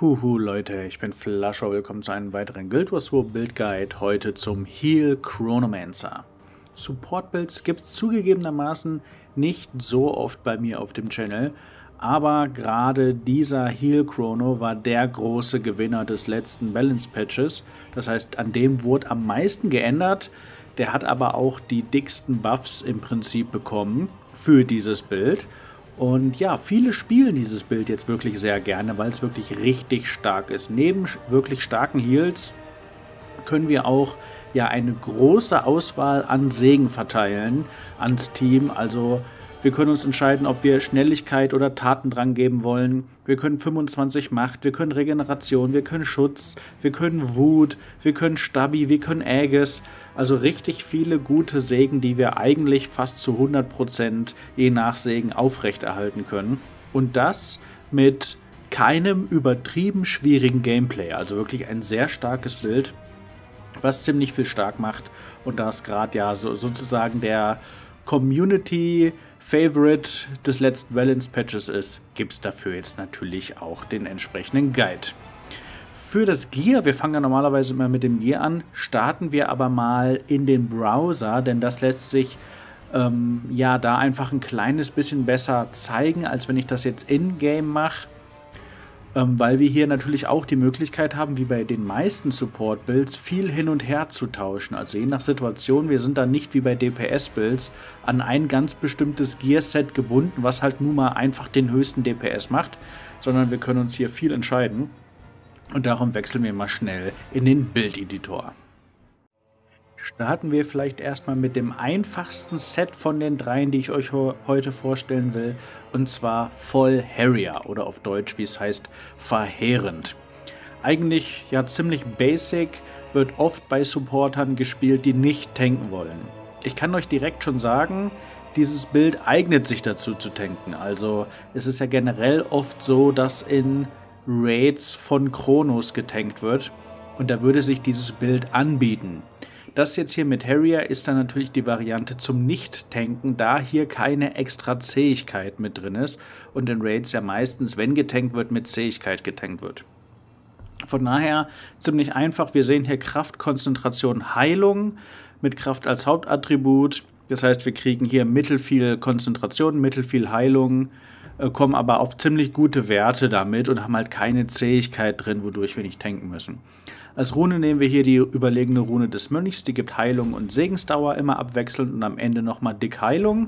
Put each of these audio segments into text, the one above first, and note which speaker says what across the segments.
Speaker 1: Huhu Leute, ich bin Flascher, willkommen zu einem weiteren Guild Wars 2 Build Guide, heute zum Heal Chronomancer. Support Builds gibt es zugegebenermaßen nicht so oft bei mir auf dem Channel, aber gerade dieser Heal Chrono war der große Gewinner des letzten Balance Patches, das heißt an dem wurde am meisten geändert, der hat aber auch die dicksten Buffs im Prinzip bekommen für dieses Bild. Und ja, viele spielen dieses Bild jetzt wirklich sehr gerne, weil es wirklich richtig stark ist. Neben wirklich starken Heals können wir auch ja eine große Auswahl an Segen verteilen ans Team. Also wir können uns entscheiden, ob wir Schnelligkeit oder Tatendrang geben wollen. Wir können 25 Macht, wir können Regeneration, wir können Schutz, wir können Wut, wir können Stabi, wir können Aegis. Also richtig viele gute Segen, die wir eigentlich fast zu 100% je nach Segen aufrechterhalten können. Und das mit keinem übertrieben schwierigen Gameplay. Also wirklich ein sehr starkes Bild, was ziemlich viel stark macht. Und da es gerade ja sozusagen der Community-Favorite des letzten Balance Patches ist, gibt es dafür jetzt natürlich auch den entsprechenden Guide. Für das Gear, wir fangen ja normalerweise immer mit dem Gear an, starten wir aber mal in den Browser, denn das lässt sich ja da einfach ein kleines bisschen besser zeigen, als wenn ich das jetzt in-game mache, weil wir hier natürlich auch die Möglichkeit haben, wie bei den meisten Support-Builds, viel hin und her zu tauschen. Also je nach Situation, wir sind dann nicht wie bei DPS-Builds an ein ganz bestimmtes Gear-Set gebunden, was halt nun mal einfach den höchsten DPS macht, sondern wir können uns hier viel entscheiden. Und darum wechseln wir mal schnell in den Bildeditor. Starten wir vielleicht erstmal mit dem einfachsten Set von den dreien, die ich euch heute vorstellen will, und zwar Voll Harrier oder auf Deutsch, wie es heißt, verheerend. Eigentlich ja ziemlich basic, wird oft bei Supportern gespielt, die nicht tanken wollen. Ich kann euch direkt schon sagen, dieses Bild eignet sich dazu zu tanken. Also es ist ja generell oft so, dass in Raids von Chronos getankt wird und da würde sich dieses Bild anbieten. Das jetzt hier mit Harrier ist dann natürlich die Variante zum Nicht-Tanken, da hier keine extra Zähigkeit mit drin ist und in Raids ja meistens, wenn getankt wird, mit Zähigkeit getankt wird. Von daher ziemlich einfach, wir sehen hier Kraft, Konzentration, Heilung mit Kraft als Hauptattribut. Das heißt, wir kriegen hier mittelfiel Konzentration, mittelfiel Heilung, kommen aber auf ziemlich gute Werte damit und haben halt keine Zähigkeit drin, wodurch wir nicht tanken müssen. Als Rune nehmen wir hier die überlegene Rune des Mönchs, die gibt Heilung und Segensdauer immer abwechselnd und am Ende nochmal dick Heilung.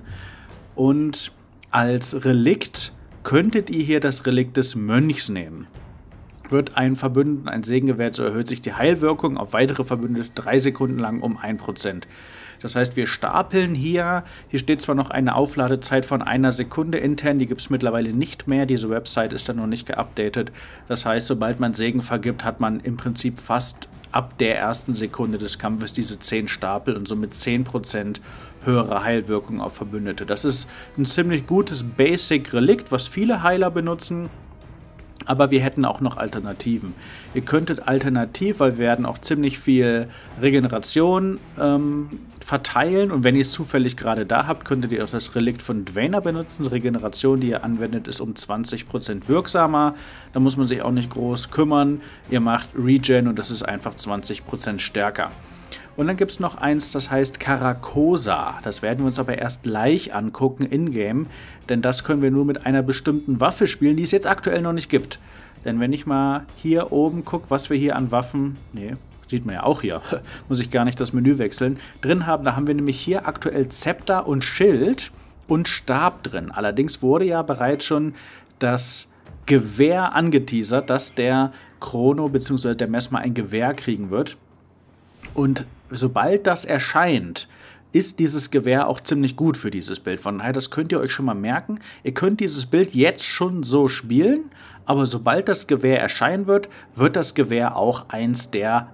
Speaker 1: Und als Relikt könntet ihr hier das Relikt des Mönchs nehmen. Wird ein Verbündeten ein Segen gewährt, so erhöht sich die Heilwirkung auf weitere Verbündete 3 Sekunden lang um 1%. Das heißt, wir stapeln hier steht zwar noch eine Aufladezeit von 1 Sekunde intern, die gibt es mittlerweile nicht mehr, diese Website ist dann noch nicht geupdatet. Das heißt, sobald man Segen vergibt, hat man im Prinzip fast ab der ersten Sekunde des Kampfes diese 10 Stapel und somit 10% höhere Heilwirkung auf Verbündete. Das ist ein ziemlich gutes Basic-Relikt, was viele Heiler benutzen. Aber wir hätten auch noch Alternativen. Ihr könntet alternativ, weil wir werden auch ziemlich viel Regeneration verteilen. Und wenn ihr es zufällig gerade da habt, könntet ihr auch das Relikt von Dwayner benutzen. Regeneration, die ihr anwendet, ist um 20% wirksamer. Da muss man sich auch nicht groß kümmern. Ihr macht Regen und das ist einfach 20% stärker. Und dann gibt es noch eins, das heißt Karakosa. Das werden wir uns aber erst gleich angucken in-game, denn das können wir nur mit einer bestimmten Waffe spielen, die es jetzt aktuell noch nicht gibt. Denn wenn ich mal hier oben gucke, was wir hier an Waffen, sieht man ja auch hier, muss ich gar nicht das Menü wechseln, drin haben, da haben wir nämlich hier aktuell Zepter und Schild und Stab drin. Allerdings wurde ja bereits schon das Gewehr angeteasert, dass der Chrono bzw. der Messmer ein Gewehr kriegen wird. Und sobald das erscheint, ist dieses Gewehr auch ziemlich gut für dieses Bild. Von daher, das könnt ihr euch schon mal merken. Ihr könnt dieses Bild jetzt schon so spielen, aber sobald das Gewehr erscheinen wird, wird das Gewehr auch eins der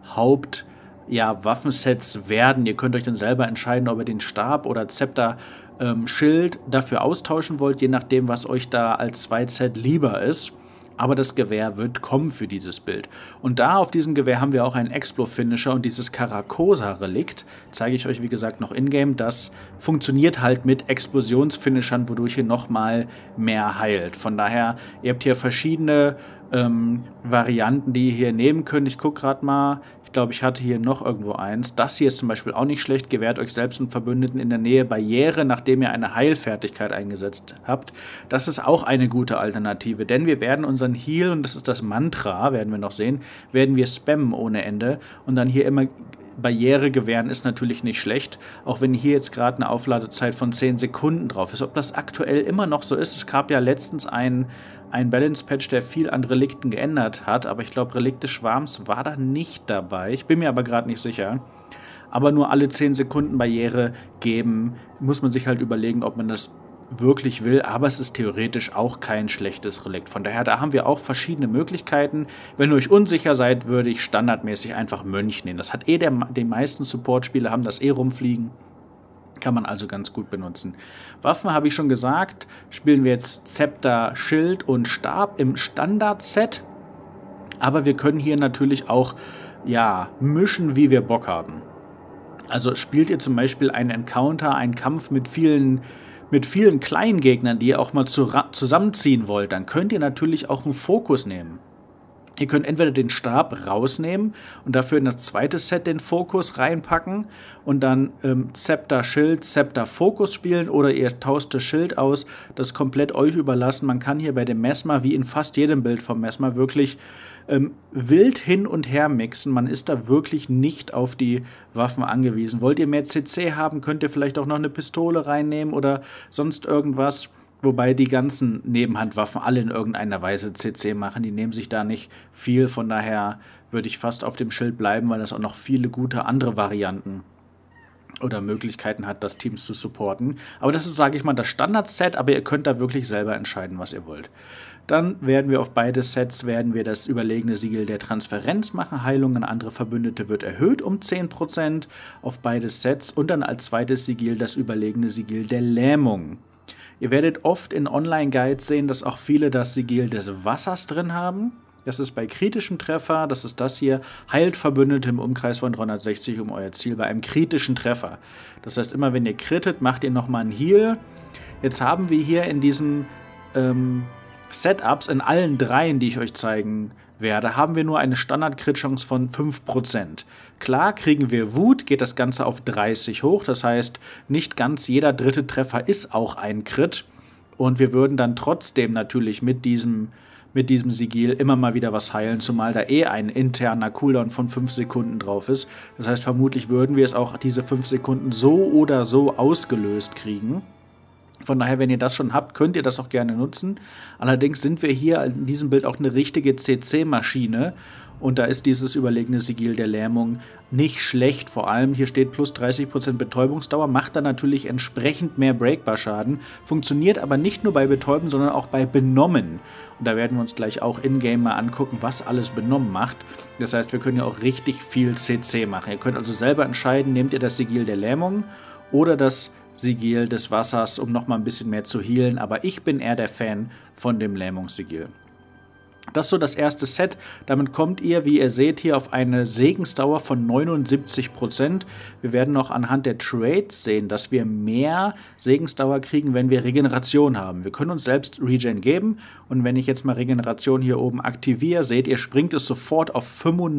Speaker 1: Waffensets werden. Ihr könnt euch dann selber entscheiden, ob ihr den Stab oder Zepter Schild dafür austauschen wollt, je nachdem, was euch da als Zweitset lieber ist. Aber das Gewehr wird kommen für dieses Bild. Und da auf diesem Gewehr haben wir auch einen Explo-Finisher und dieses Karakosa-Relikt, zeige ich euch wie gesagt noch in-game, das funktioniert halt mit Explosionsfinishern, wodurch ihr nochmal mehr heilt. Von daher, ihr habt hier verschiedene Varianten, die ihr hier nehmen könnt. Ich gucke gerade mal. Ich glaube, ich hatte hier noch irgendwo eins. Das hier ist zum Beispiel auch nicht schlecht. Gewährt euch selbst und Verbündeten in der Nähe Barriere, nachdem ihr eine Heilfertigkeit eingesetzt habt. Das ist auch eine gute Alternative, denn wir werden unseren Heal, und das ist das Mantra, werden wir noch sehen, werden wir spammen ohne Ende und dann hier immer Barriere gewähren ist natürlich nicht schlecht, auch wenn hier jetzt gerade eine Aufladezeit von 10 Sekunden drauf ist. Ob das aktuell immer noch so ist, es gab ja letztens ein Balance-Patch, der viel an Relikten geändert hat, aber ich glaube, Relikt des Schwarms war da nicht dabei. Ich bin mir aber gerade nicht sicher. Aber nur alle 10 Sekunden Barriere geben, muss man sich halt überlegen, ob man das wirklich will, aber es ist theoretisch auch kein schlechtes Relikt. Von daher, da haben wir auch verschiedene Möglichkeiten. Wenn ihr euch unsicher seid, würde ich standardmäßig einfach Mönch nehmen. Das hat die meisten Support-Spieler haben das rumfliegen. Kann man also ganz gut benutzen. Waffen habe ich schon gesagt, spielen wir jetzt Zepter, Schild und Stab im Standard-Set. Aber wir können hier natürlich auch, ja, mischen, wie wir Bock haben. Also spielt ihr zum Beispiel einen Encounter, einen Kampf mit vielen kleinen Gegnern, die ihr auch mal zusammenziehen wollt, dann könnt ihr natürlich auch einen Fokus nehmen. Ihr könnt entweder den Stab rausnehmen und dafür in das zweite Set den Fokus reinpacken und dann Zepter, Schild, Zepter, Fokus spielen, oder ihr tauscht das Schild aus. Das ist komplett euch überlassen. Man kann hier bei dem Mesmer, wie in fast jedem Bild vom Mesmer, wirklich wild hin und her mixen. Man ist da wirklich nicht auf die Waffen angewiesen. Wollt ihr mehr CC haben, könnt ihr vielleicht auch noch eine Pistole reinnehmen oder sonst irgendwas. Wobei die ganzen Nebenhandwaffen alle in irgendeiner Weise CC machen. Die nehmen sich da nicht viel. Von daher würde ich fast auf dem Schild bleiben, weil das auch noch viele gute andere Varianten oder Möglichkeiten hat, das Teams zu supporten. Aber das ist, sage ich mal, das Standard-Set, aber ihr könnt da wirklich selber entscheiden, was ihr wollt. Dann werden wir auf beide Sets das überlegene Siegel der Transferenz machen. Heilung an andere Verbündete wird erhöht um 10% auf beide Sets. Und dann als zweites Siegel das überlegene Siegel der Lähmung. Ihr werdet oft in Online-Guides sehen, dass auch viele das Siegel des Wassers drin haben. Das ist bei kritischem Treffer, das ist das hier, heilt Verbündete im Umkreis von 360 um euer Ziel bei einem kritischen Treffer. Das heißt, immer wenn ihr crittet, macht ihr nochmal einen Heal. Jetzt haben wir hier in diesen Setups, in allen dreien, die ich euch zeigen werde, haben wir nur eine Standard-Crit-Chance von 5%. Klar, kriegen wir Wut, geht das Ganze auf 30 hoch, das heißt, nicht ganz jeder dritte Treffer ist auch ein Crit und wir würden dann trotzdem natürlich mit diesem Sigil immer mal wieder was heilen, zumal da ein interner Cooldown von 5 Sekunden drauf ist. Das heißt, vermutlich würden wir es auch diese 5 Sekunden so oder so ausgelöst kriegen. Von daher, wenn ihr das schon habt, könnt ihr das auch gerne nutzen. Allerdings sind wir hier in diesem Bild auch eine richtige CC-Maschine. Und da ist dieses überlegene Siegel der Lähmung nicht schlecht. Vor allem hier steht plus 30% Betäubungsdauer, macht dann natürlich entsprechend mehr Breakbar-Schaden. Funktioniert aber nicht nur bei Betäuben, sondern auch bei Benommen. Und da werden wir uns gleich auch in-game mal angucken, was alles Benommen macht. Das heißt, wir können ja auch richtig viel CC machen. Ihr könnt also selber entscheiden, nehmt ihr das Siegel der Lähmung oder das Siegel des Wassers, um nochmal ein bisschen mehr zu healen. Aber ich bin eher der Fan von dem Lähmungssiegel. Das ist so das erste Set. Damit kommt ihr, wie ihr seht, hier auf eine Segensdauer von 79%. Wir werden noch anhand der Trades sehen, dass wir mehr Segensdauer kriegen, wenn wir Regeneration haben. Wir können uns selbst Regen geben und wenn ich jetzt mal Regeneration hier oben aktiviere, seht ihr, springt es sofort auf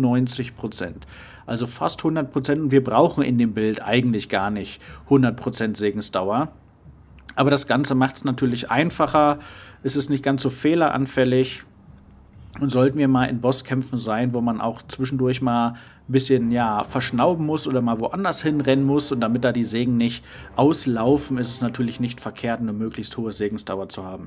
Speaker 1: 95%. Also fast 100% und wir brauchen in dem Bild eigentlich gar nicht 100% Segensdauer. Aber das Ganze macht es natürlich einfacher, es ist nicht ganz so fehleranfällig. Und sollten wir mal in Bosskämpfen sein, wo man auch zwischendurch mal ein bisschen verschnauben muss oder mal woanders hinrennen muss und damit da die Segen nicht auslaufen, ist es natürlich nicht verkehrt, eine möglichst hohe Segensdauer zu haben.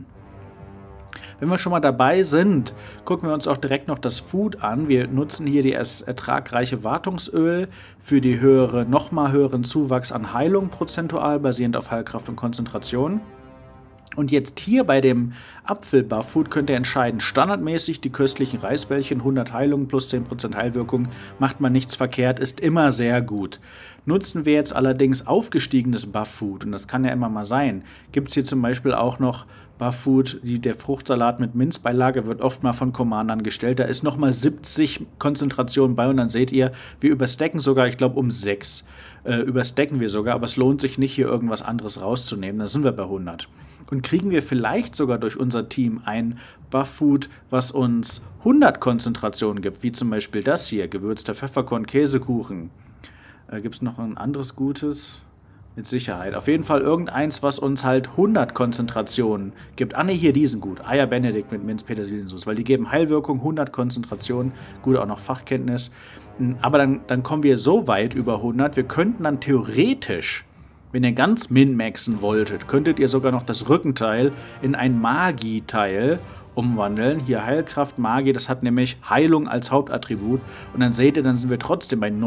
Speaker 1: Wenn wir schon mal dabei sind, gucken wir uns auch direkt noch das Food an. Wir nutzen hier das ertragreiche Wartungsöl für die nochmal höheren Zuwachs an Heilung prozentual, basierend auf Heilkraft und Konzentration. Und jetzt hier bei dem Apfel-Buff-Food könnt ihr entscheiden, standardmäßig die köstlichen Reisbällchen, 100 Heilung plus 10% Heilwirkung, macht man nichts verkehrt, ist immer sehr gut. Nutzen wir jetzt allerdings aufgestiegenes Buff-Food, und das kann ja immer mal sein, gibt es hier zum Beispiel auch noch Buff-Food, der Fruchtsalat mit Minzbeilage wird oft mal von Commandern gestellt. Da ist nochmal 70 Konzentrationen bei und dann seht ihr, wir überstacken sogar, ich glaube um 6. Überstacken wir sogar, aber es lohnt sich nicht, hier irgendwas anderes rauszunehmen. Da sind wir bei 100. Und kriegen wir vielleicht sogar durch unser Team ein Buff-Food, was uns 100 Konzentrationen gibt, wie zum Beispiel das hier, gewürzter Pfefferkorn-Käsekuchen. Gibt es noch ein anderes Gutes? Mit Sicherheit. Auf jeden Fall irgendeins, was uns halt 100 Konzentrationen gibt. Ah ne, hier diesen gut. Eier Benedikt mit Minz-Petersiliensauce, weil die geben Heilwirkung, 100 Konzentrationen. Gut, auch noch Fachkenntnis. Aber dann kommen wir so weit über 100, wir könnten dann theoretisch, wenn ihr ganz min-maxen wolltet, könntet ihr sogar noch das Rückenteil in ein Magie-Teil umwandeln. Hier Heilkraft, Magie, das hat nämlich Heilung als Hauptattribut. Und dann seht ihr, dann sind wir trotzdem bei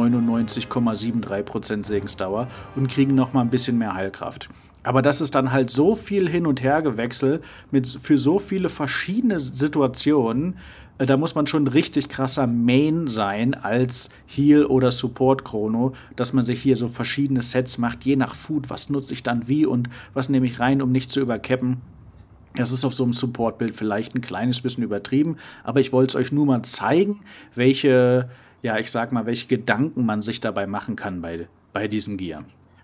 Speaker 1: 99,73% Segensdauer und kriegen nochmal ein bisschen mehr Heilkraft. Aber das ist dann halt so viel Hin- und Hergewechsel für so viele verschiedene Situationen. Da muss man schon richtig krasser Main sein als Heal- oder Support-Chrono, dass man sich hier so verschiedene Sets macht, je nach Food, was nutze ich dann wie und was nehme ich rein, um nicht zu übercappen. Das ist auf so einem Support-Bild vielleicht ein kleines bisschen übertrieben, aber ich wollte es euch nur mal zeigen, welche Gedanken man sich dabei machen kann bei diesem Gear.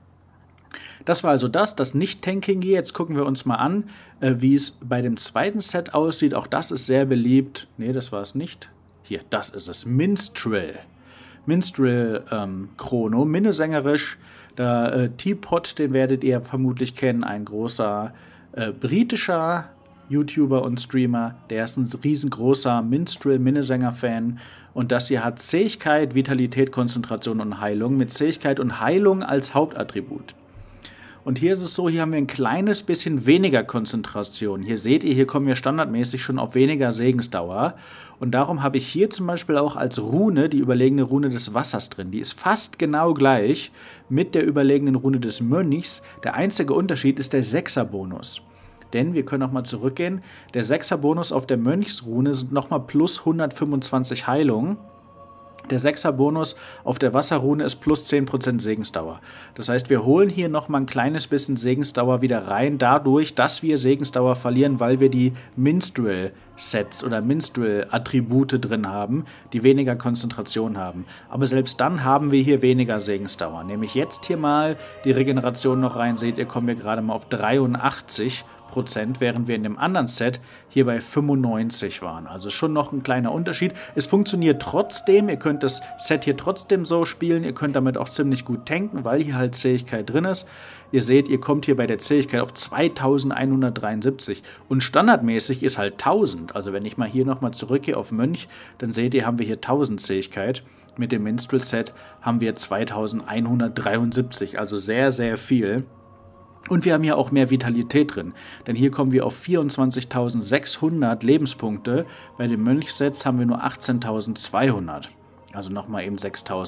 Speaker 1: Das war also das Nicht-Tanking-Gear. Jetzt gucken wir uns mal an, wie es bei dem zweiten Set aussieht. Auch das ist sehr beliebt. Ne, das war es nicht. Hier, das ist es. Minstrel. Minstrel Chrono, minnesängerisch. Der Teapot, den werdet ihr vermutlich kennen, ein großer britischer YouTuber und Streamer, der ist ein riesengroßer Minstrel-Minnesänger-Fan und das hier hat Zähigkeit, Vitalität, Konzentration und Heilung mit Zähigkeit und Heilung als Hauptattribut. Und hier ist es so, hier haben wir ein kleines bisschen weniger Konzentration. Hier seht ihr, hier kommen wir standardmäßig schon auf weniger Segensdauer. Und darum habe ich hier zum Beispiel auch als Rune die überlegene Rune des Wassers drin. Die ist fast genau gleich mit der überlegenen Rune des Mönchs. Der einzige Unterschied ist der 6er-Bonus. Denn wir können auch mal zurückgehen. Der 6er-Bonus auf der Mönchsrune sind nochmal plus 125 Heilung. Der 6er-Bonus auf der Wasserrune ist plus 10% Segensdauer. Das heißt, wir holen hier nochmal ein kleines bisschen Segensdauer wieder rein, dadurch, dass wir Segensdauer verlieren, weil wir die Minstrel-Sets oder Minstrel-Attribute drin haben, die weniger Konzentration haben. Aber selbst dann haben wir hier weniger Segensdauer. Nehme ich jetzt hier mal die Regeneration noch rein, seht ihr, kommen wir gerade mal auf 83%, während wir in dem anderen Set hier bei 95 waren. Also schon noch ein kleiner Unterschied. Es funktioniert trotzdem, ihr könnt das Set hier trotzdem so spielen, ihr könnt damit auch ziemlich gut tanken, weil hier halt Zähigkeit drin ist. Ihr seht, ihr kommt hier bei der Zähigkeit auf 2173 und standardmäßig ist halt 1000. Also wenn ich mal hier nochmal zurückgehe auf Mönch, dann seht ihr, haben wir hier 1000 Zähigkeit. Mit dem Minstrel-Set haben wir 2173, also sehr, sehr viel. Und wir haben hier auch mehr Vitalität drin, denn hier kommen wir auf 24.600 Lebenspunkte. Bei den Mönchsets haben wir nur 18.200, also nochmal eben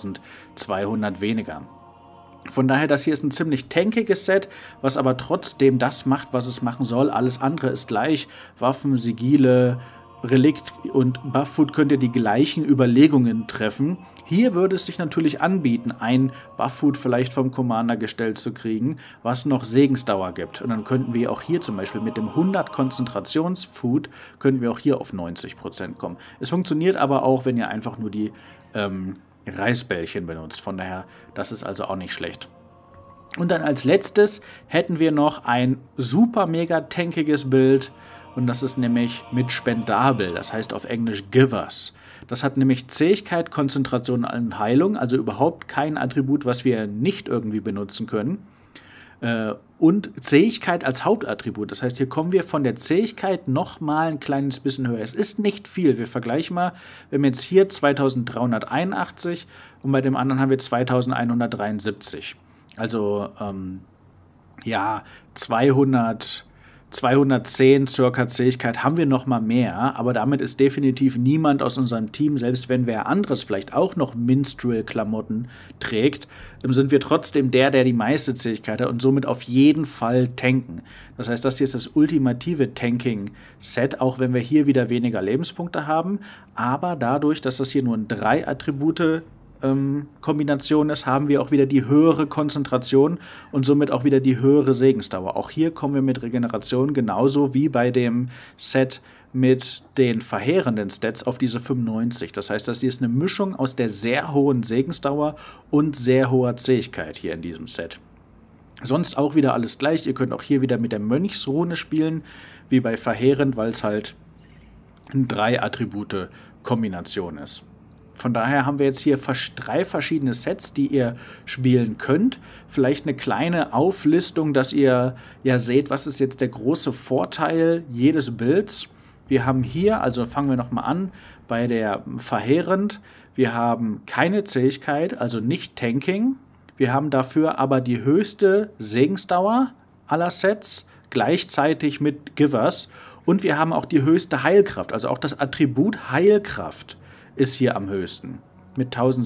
Speaker 1: 6.200 weniger. Von daher, das hier ist ein ziemlich tankiges Set, was aber trotzdem das macht, was es machen soll. Alles andere ist gleich. Waffen, Sigile, Relikt und Buff-Food könnt ihr die gleichen Überlegungen treffen. Hier würde es sich natürlich anbieten, ein Buff-Food vielleicht vom Commander gestellt zu kriegen, was noch Segensdauer gibt. Und dann könnten wir auch hier zum Beispiel mit dem 100 Konzentrations-Food, könnten wir auch hier auf 90% kommen. Es funktioniert aber auch, wenn ihr einfach nur die Reisbällchen benutzt. Von daher, das ist also auch nicht schlecht. Und dann als letztes hätten wir noch ein super mega tankiges Bild. Und das ist nämlich mit Spendabel, das heißt auf Englisch Givers. Das hat nämlich Zähigkeit, Konzentration und Heilung, also überhaupt kein Attribut, was wir nicht irgendwie benutzen können. Und Zähigkeit als Hauptattribut. Das heißt, hier kommen wir von der Zähigkeit nochmal ein kleines bisschen höher. Es ist nicht viel. Wir vergleichen mal, wir haben jetzt hier 2381 und bei dem anderen haben wir 2173. Also, 210 circa Zähigkeit haben wir noch mal mehr, aber damit ist definitiv niemand aus unserem Team, selbst wenn wer anderes vielleicht auch noch Minstrel-Klamotten trägt, sind wir trotzdem der die meiste Zähigkeit hat und somit auf jeden Fall tanken. Das heißt, das hier ist das ultimative Tanking-Set, auch wenn wir hier wieder weniger Lebenspunkte haben, aber dadurch, dass das hier nur 3 Attribute Kombination ist, haben wir auch wieder die höhere Konzentration und somit auch wieder die höhere Segensdauer. Auch hier kommen wir mit Regeneration genauso wie bei dem Set mit den verheerenden Stats auf diese 95. Das heißt, das hier ist eine Mischung aus der sehr hohen Segensdauer und sehr hoher Zähigkeit hier in diesem Set. Sonst auch wieder alles gleich. Ihr könnt auch hier wieder mit der Mönchsrune spielen, wie bei verheerend, weil es halt eine 3-Attribute-Kombination ist. Von daher haben wir jetzt hier 3 verschiedene Sets, die ihr spielen könnt. Vielleicht eine kleine Auflistung, dass ihr ja seht, was ist jetzt der große Vorteil jedes Builds. Wir haben hier, also fangen wir nochmal an, bei der verheerend. Wir haben keine Zähigkeit, also nicht Tanking. Wir haben dafür aber die höchste Segensdauer aller Sets, gleichzeitig mit Givers. Und wir haben auch die höchste Heilkraft, also auch das Attribut Heilkraft ist hier am höchsten, mit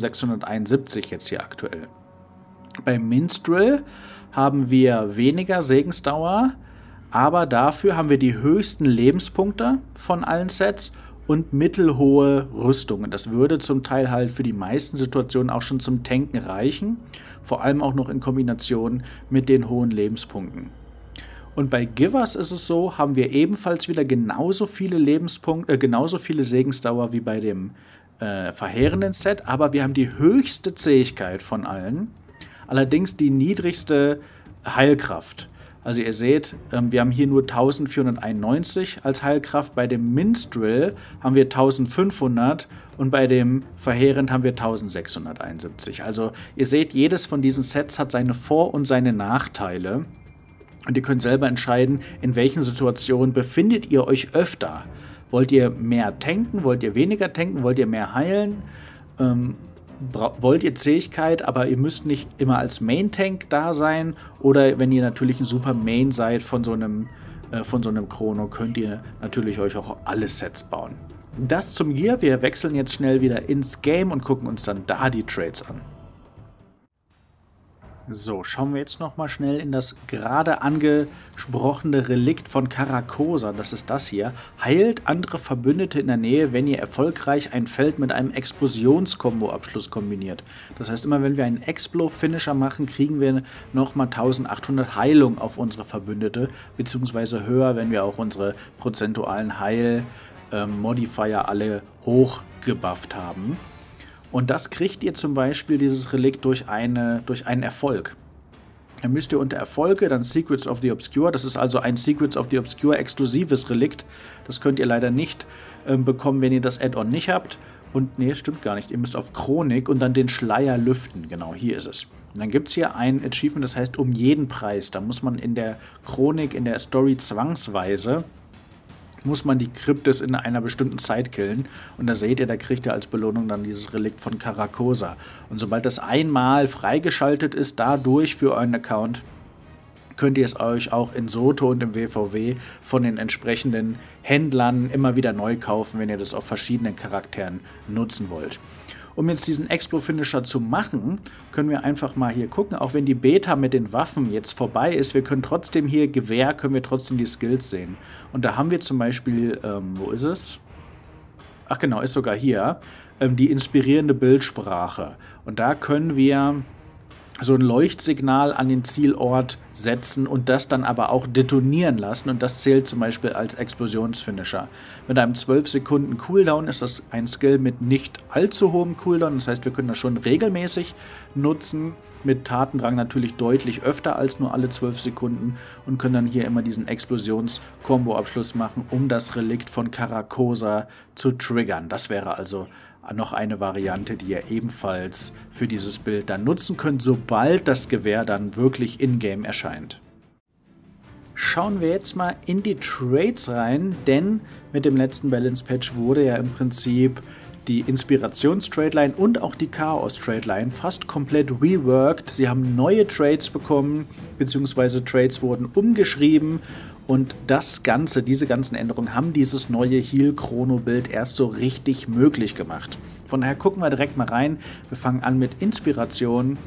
Speaker 1: 1671 jetzt hier aktuell. Beim Minstrel haben wir weniger Segensdauer, aber dafür haben wir die höchsten Lebenspunkte von allen Sets und mittelhohe Rüstungen. Das würde zum Teil halt für die meisten Situationen auch schon zum Tanken reichen, vor allem auch noch in Kombination mit den hohen Lebenspunkten. Und bei Givers ist es so, haben wir ebenfalls wieder genauso viele Lebenspunkte, genauso viele Segensdauer wie bei dem verheerenden Set, aber wir haben die höchste Zähigkeit von allen, allerdings die niedrigste Heilkraft. Also ihr seht, wir haben hier nur 1491 als Heilkraft, bei dem Minstrel haben wir 1500 und bei dem Verheerend haben wir 1671. Also ihr seht, jedes von diesen Sets hat seine Vor- und seine Nachteile und ihr könnt selber entscheiden, in welchen Situationen befindet ihr euch öfter. Wollt ihr mehr tanken? Wollt ihr weniger tanken? Wollt ihr mehr heilen? Wollt ihr Zähigkeit, aber ihr müsst nicht immer als Main-Tank da sein? Oder wenn ihr natürlich ein super Main seid von so einem Chrono, könnt ihr natürlich euch auch alle Sets bauen. Das zum Gear. Wir wechseln jetzt schnell wieder ins Game und gucken uns dann da die Trades an. So, schauen wir jetzt nochmal schnell in das gerade angesprochene Relikt von Carcosa. Das ist das hier. Heilt andere Verbündete in der Nähe, wenn ihr erfolgreich ein Feld mit einem Explosionskombo-Abschluss kombiniert. Das heißt, immer wenn wir einen Explo-Finisher machen, kriegen wir nochmal 1800 Heilung auf unsere Verbündete, beziehungsweise höher, wenn wir auch unsere prozentualen Heil-Modifier alle hochgebufft haben. Und das kriegt ihr zum Beispiel, dieses Relikt, durch einen Erfolg. Dann müsst ihr unter Erfolge dann Secrets of the Obscure, das ist also ein Secrets of the Obscure exklusives Relikt. Das könnt ihr leider nicht bekommen, wenn ihr das Add-on nicht habt. Und nee, stimmt gar nicht, ihr müsst auf Chronik und dann den Schleier lüften. Genau, hier ist es. Und dann gibt es hier ein Achievement, das heißt um jeden Preis. Da muss man in der Chronik, in der Story zwangsweise muss man die Kryptis in einer bestimmten Zeit killen. Und da seht ihr, da kriegt ihr als Belohnung dann dieses Relikt von Carcosa. Und sobald das einmal freigeschaltet ist, dadurch für euren Account, könnt ihr es euch auch in Soto und im WVW von den entsprechenden Händlern immer wieder neu kaufen, wenn ihr das auf verschiedenen Charakteren nutzen wollt. Um jetzt diesen Explo-Finisher zu machen, können wir einfach mal hier gucken, auch wenn die Beta mit den Waffen jetzt vorbei ist, wir können trotzdem hier Gewehr, können wir trotzdem die Skills sehen. Und da haben wir zum Beispiel, wo ist es? Ach genau, ist sogar hier, die inspirierende Bildsprache. Und da können wir so ein Leuchtsignal an den Zielort setzen und das dann aber auch detonieren lassen. Und das zählt zum Beispiel als Explosionsfinisher. Mit einem 12 Sekunden Cooldown ist das ein Skill mit nicht allzu hohem Cooldown. Das heißt, wir können das schon regelmäßig nutzen. Mit Tatendrang natürlich deutlich öfter als nur alle 12 Sekunden. Und können dann hier immer diesen Explosions-Kombo-Abschluss machen, um das Relikt von Carcosa zu triggern. Das wäre also noch eine Variante, die ihr ebenfalls für dieses Bild dann nutzen könnt, sobald das Gewehr dann wirklich in-game erscheint. Schauen wir jetzt mal in die Trades rein, denn mit dem letzten Balance Patch wurde ja im Prinzip die Inspirations-Trade-Line und auch die Chaos-Trade-Line fast komplett reworked. Sie haben neue Trades bekommen, beziehungsweise Trades wurden umgeschrieben. Und diese ganzen Änderungen haben dieses neue Heal-Chrono-Bild erst so richtig möglich gemacht. Von daher gucken wir direkt mal rein. Wir fangen an mit Inspiration.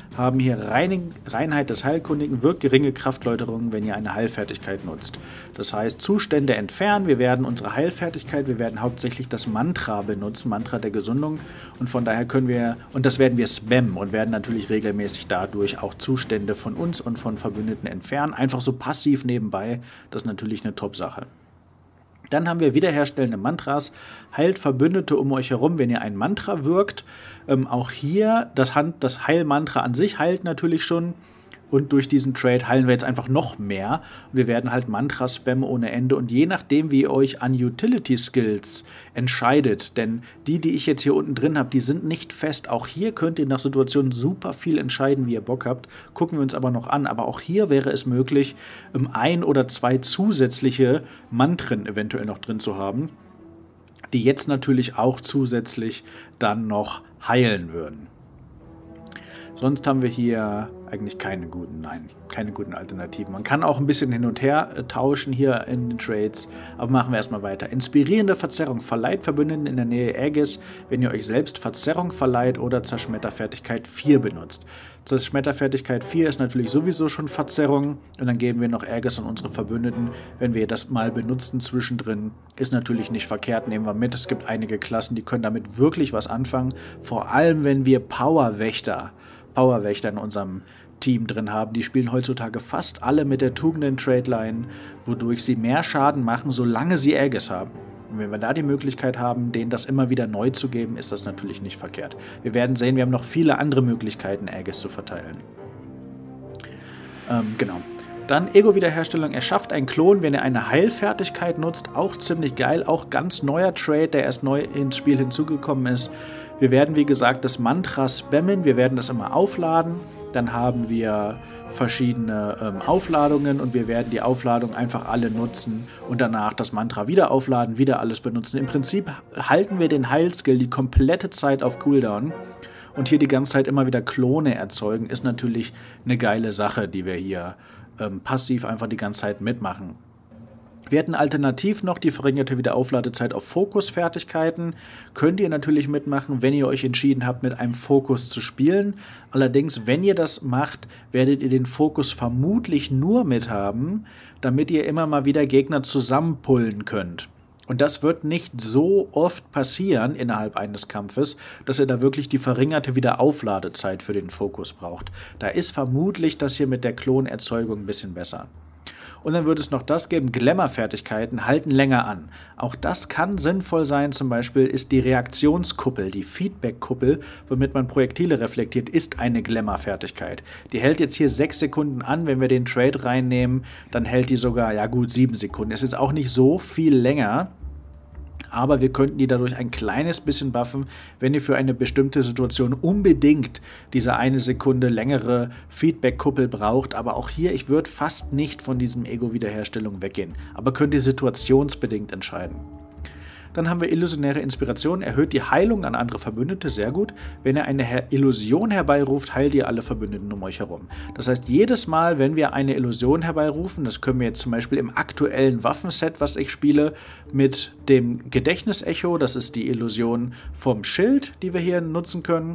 Speaker 1: haben hier Reinheit des Heilkundigen, wirkt geringe Kraftläuterung, wenn ihr eine Heilfertigkeit nutzt. Das heißt, Zustände entfernen, wir werden unsere Heilfertigkeit, wir werden hauptsächlich das Mantra benutzen, Mantra der Gesundung, und von daher können wir, und das werden wir spammen und werden natürlich regelmäßig dadurch auch Zustände von uns und von Verbündeten entfernen, einfach so passiv nebenbei, das ist natürlich eine Top-Sache. Dann haben wir wiederherstellende Mantras, heilt Verbündete um euch herum, wenn ihr ein Mantra wirkt. Auch hier, das Heilmantra an sich heilt natürlich schon. Und durch diesen Trade heilen wir jetzt einfach noch mehr. Wir werden halt Mantras spammen ohne Ende. Und je nachdem, wie ihr euch an Utility Skills entscheidet, denn die ich jetzt hier unten drin habe, die sind nicht fest. Auch hier könnt ihr nach Situationen super viel entscheiden, wie ihr Bock habt. Gucken wir uns aber noch an. Aber auch hier wäre es möglich, 1 oder 2 zusätzliche Mantren eventuell noch drin zu haben, die jetzt natürlich auch zusätzlich dann noch heilen würden. Sonst haben wir hier eigentlich keine guten Alternativen. Man kann auch ein bisschen hin und her tauschen hier in den Trades, aber machen wir erstmal weiter. Inspirierende Verzerrung verleiht Verbündeten in der Nähe Aegis, wenn ihr euch selbst Verzerrung verleiht oder Zerschmetterfertigkeit 4 benutzt. Zerschmetterfertigkeit 4 ist natürlich sowieso schon Verzerrung und dann geben wir noch Aegis an unsere Verbündeten. Wenn wir das mal benutzen zwischendrin, ist natürlich nicht verkehrt, nehmen wir mit. Es gibt einige Klassen, die können damit wirklich was anfangen, vor allem wenn wir Powerwächter in unserem Team drin haben. Die spielen heutzutage fast alle mit der Tugenden-Trade-Line, wodurch sie mehr Schaden machen, solange sie Aegis haben. Und wenn wir da die Möglichkeit haben, denen das immer wieder neu zu geben, ist das natürlich nicht verkehrt. Wir werden sehen, wir haben noch viele andere Möglichkeiten, Aegis zu verteilen. Genau. Dann Ego-Wiederherstellung. Erschafft einen Klon, wenn ihr eine Heilfertigkeit nutzt. Auch ziemlich geil. Auch ganz neuer Trade, der erst neu ins Spiel hinzugekommen ist. Wir werden, wie gesagt, das Mantra spammen. Wir werden das immer aufladen. Dann haben wir verschiedene Aufladungen und wir werden die Aufladung einfach alle nutzen und danach das Mantra wieder aufladen, wieder alles benutzen. Im Prinzip halten wir den Heilskill die komplette Zeit auf Cooldown und hier die ganze Zeit immer wieder Klone erzeugen, ist natürlich eine geile Sache, die wir hier passiv einfach die ganze Zeit mitmachen. Wir hätten alternativ noch die verringerte Wiederaufladezeit auf Fokusfertigkeiten. Könnt ihr natürlich mitmachen, wenn ihr euch entschieden habt, mit einem Fokus zu spielen. Allerdings, wenn ihr das macht, werdet ihr den Fokus vermutlich nur mithaben, damit ihr immer mal wieder Gegner zusammenpullen könnt. Und das wird nicht so oft passieren innerhalb eines Kampfes, dass ihr da wirklich die verringerte Wiederaufladezeit für den Fokus braucht. Da ist vermutlich das hier mit der Klonerzeugung ein bisschen besser. Und dann wird es noch das geben, Glamour-Fertigkeiten halten länger an. Auch das kann sinnvoll sein, zum Beispiel ist die Reaktionskuppel, die Feedback-Kuppel, womit man Projektile reflektiert, ist eine Glamour-Fertigkeit. Die hält jetzt hier 6 Sekunden an, wenn wir den Trade reinnehmen, dann hält die sogar, ja gut, 7 Sekunden. Es ist auch nicht so viel länger, aber wir könnten die dadurch ein kleines bisschen buffen, wenn ihr für eine bestimmte Situation unbedingt diese 1 Sekunde längere Feedback-Kuppel braucht. Aber auch hier, ich würde fast nicht von diesem Ego-Wiederherstellung weggehen, aber könnt ihr situationsbedingt entscheiden. Dann haben wir illusionäre Inspiration, erhöht die Heilung an andere Verbündete, sehr gut. Wenn ihr eine Illusion herbeiruft, heilt ihr alle Verbündeten um euch herum. Das heißt, jedes Mal, wenn wir eine Illusion herbeirufen, das können wir jetzt zum Beispiel im aktuellen Waffenset, was ich spiele, mit dem Gedächtnisecho, das ist die Illusion vom Schild, die wir hier nutzen können.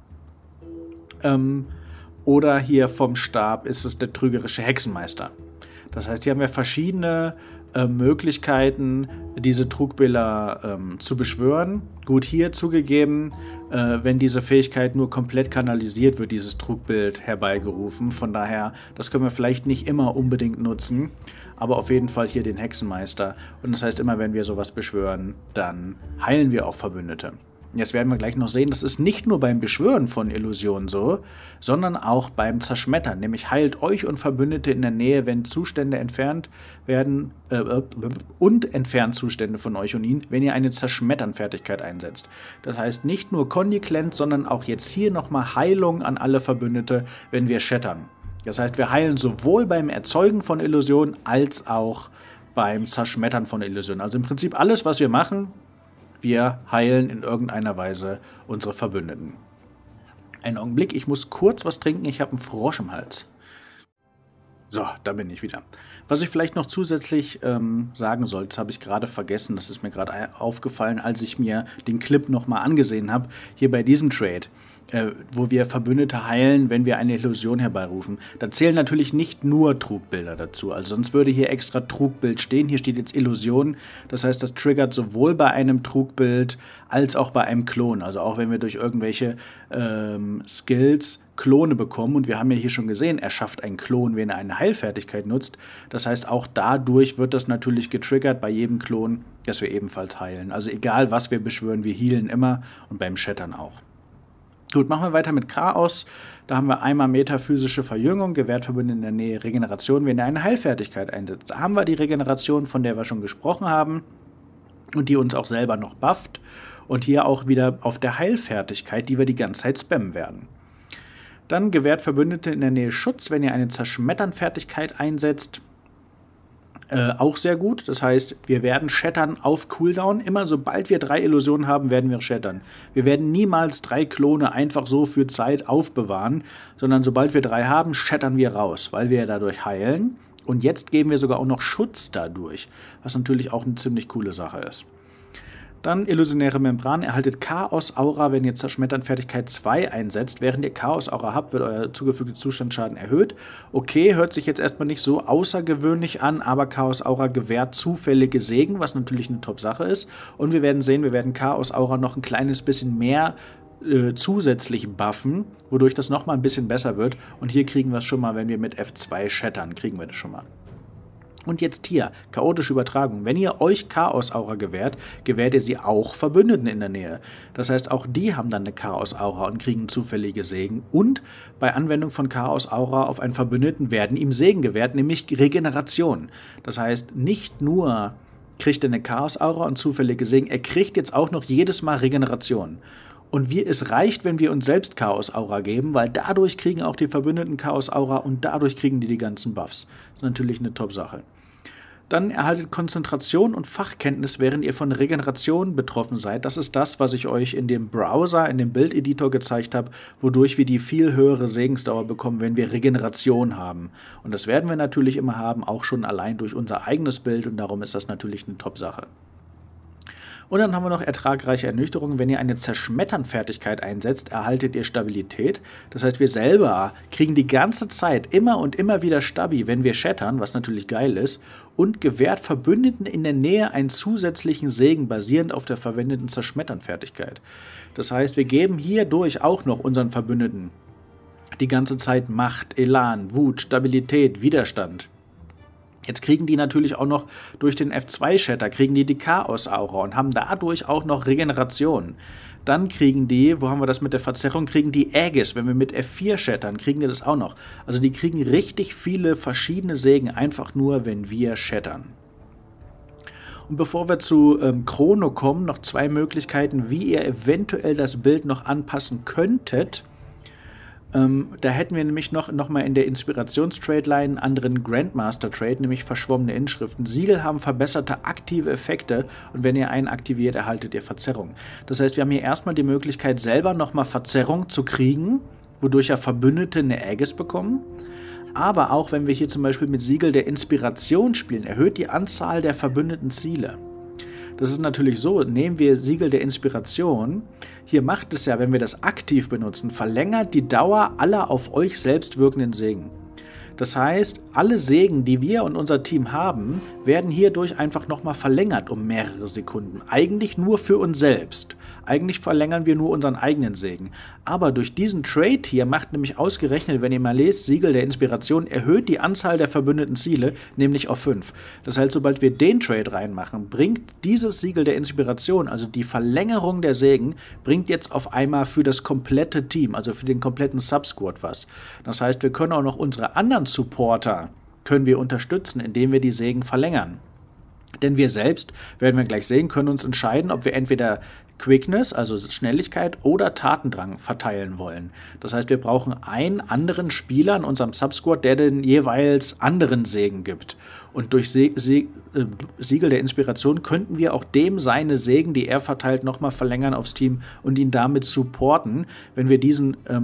Speaker 1: Oder hier vom Stab ist es der trügerische Hexenmeister. Das heißt, hier haben wir verschiedene Möglichkeiten, diese Trugbilder zu beschwören. Gut, hier zugegeben, wenn diese Fähigkeit nur komplett kanalisiert wird, dieses Trugbild herbeigerufen. Von daher, das können wir vielleicht nicht immer unbedingt nutzen, aber auf jeden Fall hier den Hexenmeister. Und das heißt, immer wenn wir sowas beschwören, dann heilen wir auch Verbündete. Jetzt werden wir gleich noch sehen, das ist nicht nur beim Beschwören von Illusionen so, sondern auch beim Zerschmettern. Nämlich heilt euch und Verbündete in der Nähe, wenn Zustände entfernt werden und entfernt Zustände von euch und ihnen, wenn ihr eine Zerschmettern-Fertigkeit einsetzt. Das heißt nicht nur Kondiklent, sondern auch jetzt hier nochmal Heilung an alle Verbündete, wenn wir shattern. Das heißt, wir heilen sowohl beim Erzeugen von Illusionen als auch beim Zerschmettern von Illusionen. Also im Prinzip alles, was wir machen, wir heilen in irgendeiner Weise unsere Verbündeten. Einen Augenblick, ich muss kurz was trinken, ich habe einen Frosch im Hals. So, da bin ich wieder. Was ich vielleicht noch zusätzlich sagen sollte, das habe ich gerade vergessen, das ist mir gerade aufgefallen, als ich mir den Clip nochmal angesehen habe, hier bei diesem Trade, wo wir Verbündete heilen, wenn wir eine Illusion herbeirufen. Da zählen natürlich nicht nur Trugbilder dazu, also sonst würde hier extra Trugbild stehen. Hier steht jetzt Illusion, das heißt, das triggert sowohl bei einem Trugbild als auch bei einem Klon. Also auch wenn wir durch irgendwelche Skills Klone bekommen, und wir haben ja hier schon gesehen, er schafft einen Klon, wenn er eine Heilfertigkeit nutzt. Das heißt, auch dadurch wird das natürlich getriggert bei jedem Klon, dass wir ebenfalls heilen. Also egal, was wir beschwören, wir healen immer und beim Shattern auch. Gut, machen wir weiter mit Chaos. Da haben wir einmal metaphysische Verjüngung, gewährt Verbündeten in der Nähe Regeneration, wenn er eine Heilfertigkeit einsetzt. Da haben wir die Regeneration, von der wir schon gesprochen haben und die uns auch selber noch bufft. Und hier auch wieder auf der Heilfertigkeit, die wir die ganze Zeit spammen werden. Dann gewährt Verbündete in der Nähe Schutz, wenn ihr eine Zerschmettern-Fertigkeit einsetzt. Auch sehr gut. Das heißt, wir werden shattern auf Cooldown. Immer sobald wir 3 Illusionen haben, werden wir shattern. Wir werden niemals 3 Klone einfach so für Zeit aufbewahren, sondern sobald wir 3 haben, shattern wir raus, weil wir dadurch heilen. Und jetzt geben wir sogar auch noch Schutz dadurch, was natürlich auch eine ziemlich coole Sache ist. Dann illusionäre Membran, erhaltet Chaos-Aura, wenn ihr Zerschmettern-Fertigkeit 2 einsetzt. Während ihr Chaos-Aura habt, wird euer zugefügter Zustandsschaden erhöht. Okay, hört sich jetzt erstmal nicht so außergewöhnlich an, aber Chaos-Aura gewährt zufällige Segen, was natürlich eine Top-Sache ist. Und wir werden sehen, wir werden Chaos-Aura noch ein kleines bisschen mehr zusätzlich buffen, wodurch das nochmal ein bisschen besser wird. Und hier kriegen wir es schon mal, wenn wir mit F2 shattern, kriegen wir das schon mal. Und jetzt hier, chaotische Übertragung. Wenn ihr euch Chaos-Aura gewährt, gewährt ihr sie auch Verbündeten in der Nähe. Das heißt, auch die haben dann eine Chaos-Aura und kriegen zufällige Segen. Und bei Anwendung von Chaos-Aura auf einen Verbündeten werden ihm Segen gewährt, nämlich Regeneration. Das heißt, nicht nur kriegt er eine Chaos-Aura und zufällige Segen, er kriegt jetzt auch noch jedes Mal Regeneration. Und es reicht, wenn wir uns selbst Chaos-Aura geben, weil dadurch kriegen auch die Verbündeten Chaos-Aura und dadurch kriegen die ganzen Buffs. Das ist natürlich eine Top-Sache. Dann erhaltet Konzentration und Fachkenntnis, während ihr von Regeneration betroffen seid. Das ist das, was ich euch in dem Browser, in dem Bildeditor gezeigt habe, wodurch wir die viel höhere Segensdauer bekommen, wenn wir Regeneration haben. Und das werden wir natürlich immer haben, auch schon allein durch unser eigenes Bild, und darum ist das natürlich eine Top-Sache. Und dann haben wir noch ertragreiche Ernüchterung. Wenn ihr eine Zerschmettern-Fertigkeit einsetzt, erhaltet ihr Stabilität. Das heißt, wir selber kriegen die ganze Zeit immer und immer wieder Stabi, wenn wir shattern, was natürlich geil ist, und gewährt Verbündeten in der Nähe einen zusätzlichen Segen basierend auf der verwendeten Zerschmettern-Fertigkeit. Das heißt, wir geben hierdurch auch noch unseren Verbündeten die ganze Zeit Macht, Elan, Wut, Stabilität, Widerstand. Jetzt kriegen die natürlich auch noch durch den F2-Shatter, kriegen die Chaos-Aura und haben dadurch auch noch Regeneration. Dann kriegen die, wo haben wir das mit der Verzerrung, kriegen die Aegis. Wenn wir mit F4 shattern, kriegen die das auch noch. Also die kriegen richtig viele verschiedene Segen, einfach nur, wenn wir shattern. Und bevor wir zu Chrono kommen, noch 2 Möglichkeiten, wie ihr eventuell das Bild noch anpassen könntet. Da hätten wir nämlich noch mal in der Inspirations-Trade-Line einen anderen Grandmaster-Trade, nämlich verschwommene Inschriften. Siegel haben verbesserte aktive Effekte und wenn ihr einen aktiviert, erhaltet ihr Verzerrung. Das heißt, wir haben hier erstmal die Möglichkeit, selber noch mal Verzerrung zu kriegen, wodurch ja Verbündete eine Aegis bekommen. Aber auch wenn wir hier zum Beispiel mit Siegel der Inspiration spielen, erhöht die Anzahl der verbündeten Ziele. Das ist natürlich so, nehmen wir Siegel der Inspiration, hier macht es ja, wenn wir das aktiv benutzen, verlängert die Dauer aller auf euch selbst wirkenden Segen. Das heißt, alle Segen, die wir und unser Team haben, werden hierdurch einfach nochmal verlängert um mehrere Sekunden. Eigentlich nur für uns selbst. Eigentlich verlängern wir nur unseren eigenen Segen. Aber durch diesen Trade hier macht nämlich ausgerechnet, wenn ihr mal lest, Siegel der Inspiration erhöht die Anzahl der verbündeten Ziele, nämlich auf 5. Das heißt, sobald wir den Trade reinmachen, bringt dieses Siegel der Inspiration, also die Verlängerung der Segen, bringt jetzt auf einmal für das komplette Team, also für den kompletten Sub-Squad was. Das heißt, wir können auch noch unsere anderen Supporter unterstützen, indem wir die Segen verlängern. Denn wir selbst, werden wir gleich sehen, können uns entscheiden, ob wir entweder Quickness, also Schnelligkeit, oder Tatendrang verteilen wollen. Das heißt, wir brauchen einen anderen Spieler in unserem Subsquad, der den jeweils anderen Segen gibt. Und durch Siegel der Inspiration könnten wir auch dem seine Segen, die er verteilt, nochmal verlängern aufs Team und ihn damit supporten, wenn wir diesen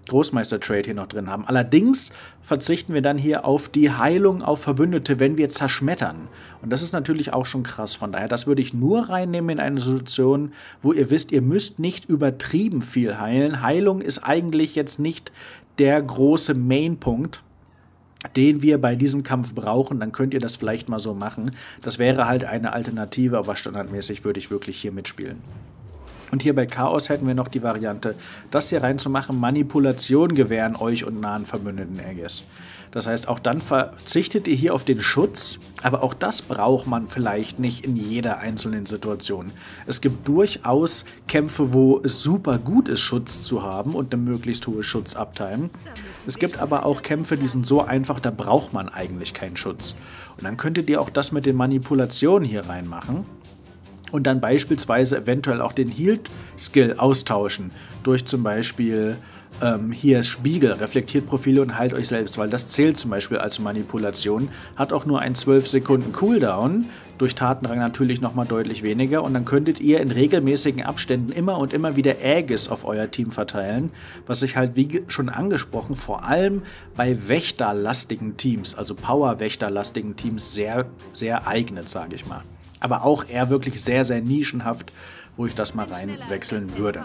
Speaker 1: Großmeister-Trade hier noch drin haben. Allerdings verzichten wir dann hier auf die Heilung auf Verbündete, wenn wir zerschmettern. Und das ist natürlich auch schon krass. Von daher, das würde ich nur reinnehmen in eine Situation, wo ihr wisst, ihr müsst nicht übertrieben viel heilen. Heilung ist eigentlich jetzt nicht der große Mainpunkt, den wir bei diesem Kampf brauchen. Dann könnt ihr das vielleicht mal so machen. Das wäre halt eine Alternative, aber standardmäßig würde ich wirklich hier mitspielen. Und hier bei Chaos hätten wir noch die Variante, das hier reinzumachen, Manipulation gewähren euch und nahen Verbündeten Aegis. Das heißt, auch dann verzichtet ihr hier auf den Schutz, aber auch das braucht man vielleicht nicht in jeder einzelnen Situation. Es gibt durchaus Kämpfe, wo es super gut ist, Schutz zu haben und eine möglichst hohe Schutzabtime. Es gibt aber auch Kämpfe, die sind so einfach, da braucht man eigentlich keinen Schutz. Und dann könntet ihr auch das mit den Manipulationen hier reinmachen. Und dann beispielsweise eventuell auch den Heal-Skill austauschen. Durch zum Beispiel hier Spiegel, reflektiert Profile und heilt euch selbst. Weil das zählt zum Beispiel als Manipulation. Hat auch nur einen 12 Sekunden Cooldown. Durch Tatendrang natürlich nochmal deutlich weniger. Und dann könntet ihr in regelmäßigen Abständen immer und immer wieder Aegis auf euer Team verteilen. Was sich halt, wie schon angesprochen, vor allem bei wächterlastigen Teams, also Power-wächterlastigen Teams, sehr, sehr eignet, sage ich mal. Aber auch eher wirklich sehr, sehr nischenhaft, wo ich das mal reinwechseln würde.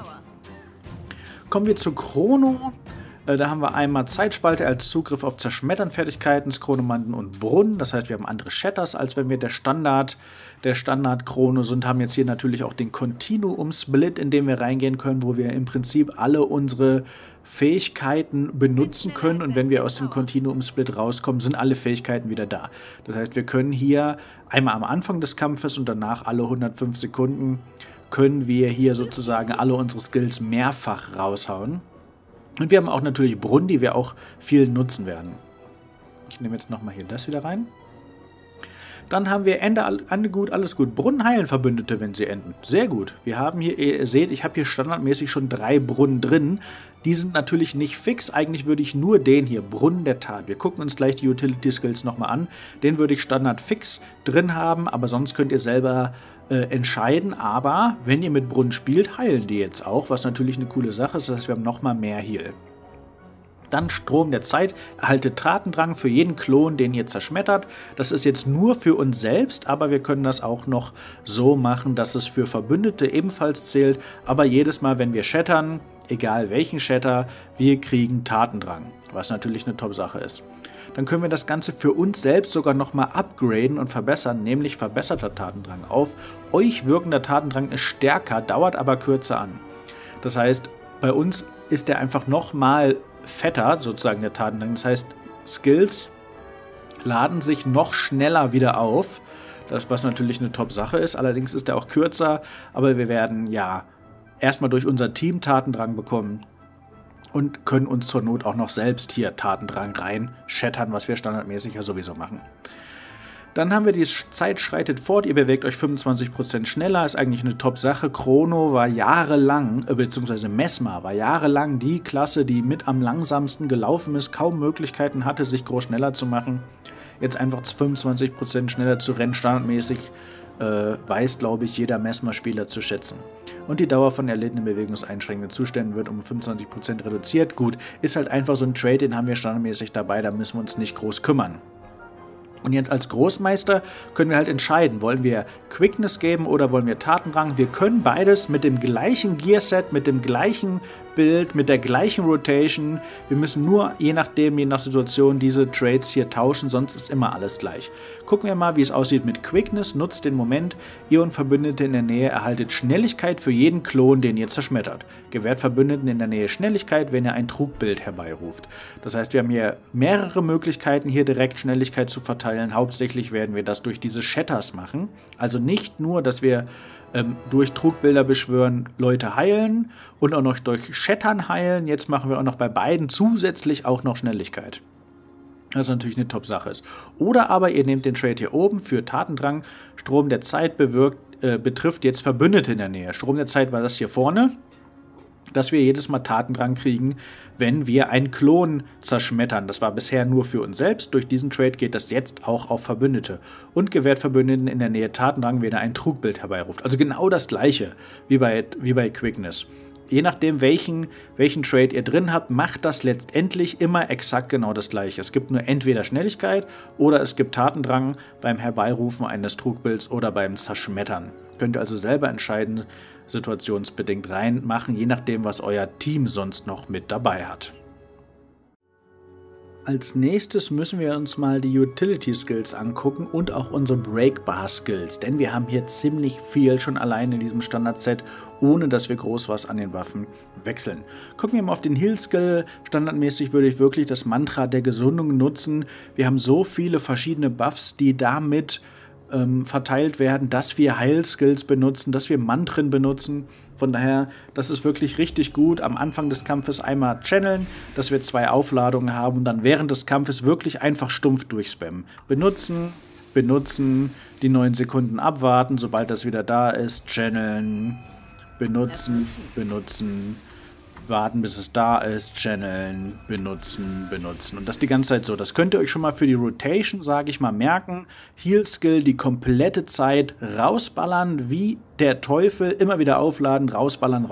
Speaker 1: Kommen wir zu Chrono. Da haben wir einmal Zeitspalte als Zugriff auf Zerschmettern-Fertigkeiten, Chronomanten und Brunnen. Das heißt, wir haben andere Shatters, als wenn wir der Standard-Chrono sind. Haben jetzt hier natürlich auch den Continuum-Split, in dem wir reingehen können, wo wir im Prinzip alle unsere Fähigkeiten benutzen können. Und wenn wir aus dem Continuum-Split rauskommen, sind alle Fähigkeiten wieder da. Das heißt, wir können hier einmal am Anfang des Kampfes und danach alle 105 Sekunden können wir hier sozusagen alle unsere Skills mehrfach raushauen. Und wir haben auch natürlich Brunnen, die wir auch viel nutzen werden. Ich nehme jetzt nochmal hier das wieder rein. Dann haben wir Ende gut, alles gut. Brunnen heilen Verbündete, wenn sie enden. Sehr gut. Wir haben hier, ihr seht, ich habe hier standardmäßig schon 3 Brunnen drin. Die sind natürlich nicht fix. Eigentlich würde ich nur den hier, Brunnen der Tat. Wir gucken uns gleich die Utility Skills nochmal an. Den würde ich Standard fix drin haben, aber sonst könnt ihr selber entscheiden. Aber wenn ihr mit Brunnen spielt, heilen die jetzt auch, was natürlich eine coole Sache ist. Das heißt, wir haben nochmal mehr Heal. Dann Strom der Zeit, erhaltet Tatendrang für jeden Klon, den ihr zerschmettert. Das ist jetzt nur für uns selbst, aber wir können das auch noch so machen, dass es für Verbündete ebenfalls zählt. Aber jedes Mal, wenn wir shattern, egal welchen Shatter, wir kriegen Tatendrang, was natürlich eine Top-Sache ist. Dann können wir das Ganze für uns selbst sogar nochmal upgraden und verbessern, nämlich verbesserter Tatendrang. Auf euch wirkender Tatendrang ist stärker, dauert aber kürzer an. Das heißt, bei uns ist der einfach nochmal fetter, sozusagen der Tatendrang. Das heißt, Skills laden sich noch schneller wieder auf, das, was natürlich eine Top-Sache ist. Allerdings ist der auch kürzer, aber wir werden ja erstmal durch unser Team Tatendrang bekommen und können uns zur Not auch noch selbst hier Tatendrang rein shattern, was wir standardmäßig ja sowieso machen. Dann haben wir die Zeit schreitet fort, ihr bewegt euch 25% schneller, ist eigentlich eine Top-Sache. Chrono war jahrelang, beziehungsweise Messmer war jahrelang die Klasse, die mit am langsamsten gelaufen ist, kaum Möglichkeiten hatte, sich groß schneller zu machen. Jetzt einfach 25% schneller zu rennen, standardmäßig, weiß, glaube ich, jeder Messmer-Spieler zu schätzen. Und die Dauer von erlittenen bewegungseinschränkenden Zuständen wird um 25% reduziert. Gut, ist halt einfach so ein Trade, den haben wir standardmäßig dabei, da müssen wir uns nicht groß kümmern. Und jetzt als Großmeister können wir halt entscheiden, wollen wir Quickness geben oder wollen wir Tatendrang. Wir können beides mit dem gleichen Gearset, mit dem gleichen Bild, mit der gleichen Rotation. Wir müssen nur, je nachdem, je nach Situation, diese Trades hier tauschen, sonst ist immer alles gleich. Gucken wir mal, wie es aussieht mit Quickness. Nutzt den Moment, ihr und Verbündete in der Nähe erhaltet Schnelligkeit für jeden Klon, den ihr zerschmettert. Gewährt Verbündeten in der Nähe Schnelligkeit, wenn ihr ein Trugbild herbeiruft. Das heißt, wir haben hier mehrere Möglichkeiten, hier direkt Schnelligkeit zu verteilen. Hauptsächlich werden wir das durch diese Shatters machen. Also nicht nur, dass wir durch Trugbilder beschwören Leute heilen und auch noch durch Shattern heilen. Jetzt machen wir auch noch bei beiden zusätzlich auch noch Schnelligkeit. Was natürlich eine Top-Sache ist. Oder aber ihr nehmt den Trade hier oben für Tatendrang. Strom der Zeit betrifft jetzt Verbündete in der Nähe. Strom der Zeit war das hier vorne, dass wir jedes Mal Tatendrang kriegen, wenn wir einen Klon zerschmettern. Das war bisher nur für uns selbst. Durch diesen Trade geht das jetzt auch auf Verbündete. Und gewährt Verbündeten in der Nähe Tatendrang, wenn er ein Trugbild herbeiruft. Also genau das gleiche wie bei Quickness. je nachdem, welchen Trade ihr drin habt, macht das letztendlich immer exakt genau das gleiche. Es gibt nur entweder Schnelligkeit oder es gibt Tatendrang beim Herbeirufen eines Trugbilds oder beim Zerschmettern. Könnt ihr also selber entscheiden, situationsbedingt reinmachen, je nachdem, was euer Team sonst noch mit dabei hat. Als nächstes müssen wir uns mal die Utility Skills angucken und auch unsere Breakbar Skills, denn wir haben hier ziemlich viel schon allein in diesem Standard-Set, ohne dass wir groß was an den Waffen wechseln. Gucken wir mal auf den Heal Skill. Standardmäßig würde ich wirklich das Mantra der Gesundung nutzen. Wir haben so viele verschiedene Buffs, die damit verteilt werden, dass wir Heil-Skills benutzen, dass wir Mantren benutzen. Von daher, das ist wirklich richtig gut. Am Anfang des Kampfes einmal channeln, dass wir 2 Aufladungen haben und dann während des Kampfes wirklich einfach stumpf durchspammen. Benutzen, die 9 Sekunden abwarten, sobald das wieder da ist, channeln, benutzen, warten, bis es da ist, channeln, benutzen. Und das die ganze Zeit so. Das könnt ihr euch schon mal für die Rotation, sage ich mal, merken. Heal Skill die komplette Zeit rausballern, wie der Teufel. Immer wieder aufladen, rausballern.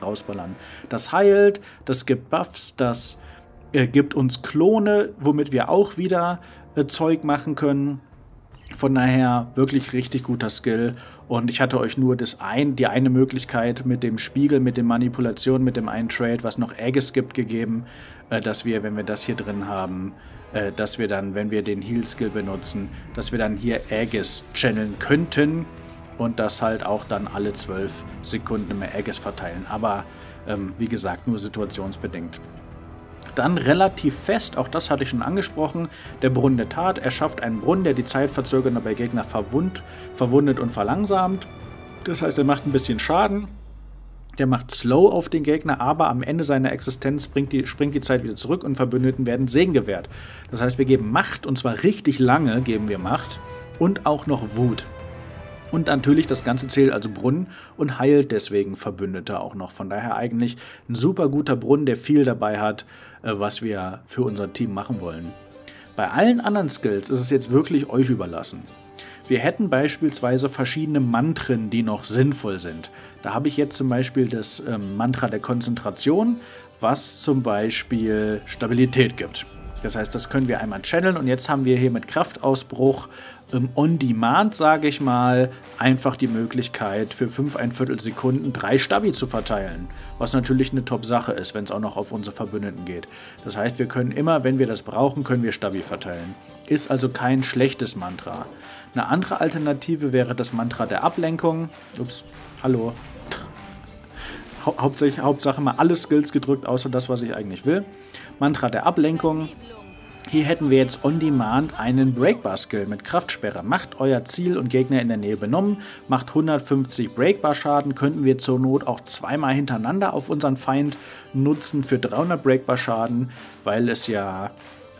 Speaker 1: Das heilt, das gibt Buffs, das gibt uns Klone, womit wir auch wieder Zeug machen können. Von daher wirklich richtig guter Skill und ich hatte euch nur die eine Möglichkeit mit dem Spiegel, mit der Manipulation, mit dem einen Trade, was noch Aegis gibt, gegeben, dass wir, wenn wir das hier drin haben, dass wir dann, wenn wir den Heal Skill benutzen, dass wir dann hier Aegis channeln könnten und das halt auch dann alle 12 Sekunden mehr Aegis verteilen. Aber wie gesagt, nur situationsbedingt. Dann relativ fest, auch das hatte ich schon angesprochen, der Brunnen der Tat. Er schafft einen Brunnen, der die Zeitverzögerung bei Gegner verwundet und verlangsamt. Das heißt, er macht ein bisschen Schaden. Der macht Slow auf den Gegner, aber am Ende seiner Existenz springt die Zeit wieder zurück und Verbündeten werden Segen gewährt. Das heißt, wir geben Macht, und zwar richtig lange geben wir Macht und auch noch Wut. Und natürlich, das Ganze zählt also Brunnen und heilt deswegen Verbündete auch noch. Von daher eigentlich ein super guter Brunnen, der viel dabei hat, was wir für unser Team machen wollen. Bei allen anderen Skills ist es jetzt wirklich euch überlassen. Wir hätten beispielsweise verschiedene Mantren, die noch sinnvoll sind. Da habe ich jetzt zum Beispiel das Mantra der Konzentration, was zum Beispiel Stabilität gibt. Das heißt, das können wir einmal channeln und jetzt haben wir hier mit Kraftausbruch on demand, sage ich mal, einfach die Möglichkeit für 5,25 Sekunden 3 Stabi zu verteilen. Was natürlich eine Top-Sache ist, wenn es auch noch auf unsere Verbündeten geht. Das heißt, wir können immer, wenn wir das brauchen, können wir Stabi verteilen. Ist also kein schlechtes Mantra. Eine andere Alternative wäre das Mantra der Ablenkung. Ups, hallo. Hauptsache mal alle Skills gedrückt, außer das, was ich eigentlich will. Mantra der Ablenkung. Hier hätten wir jetzt on demand einen Breakbar-Skill mit Kraftsperre. Macht euer Ziel und Gegner in der Nähe benommen, macht 150 Breakbar-Schaden, könnten wir zur Not auch zweimal hintereinander auf unseren Feind nutzen für 300 Breakbar-Schaden, weil es ja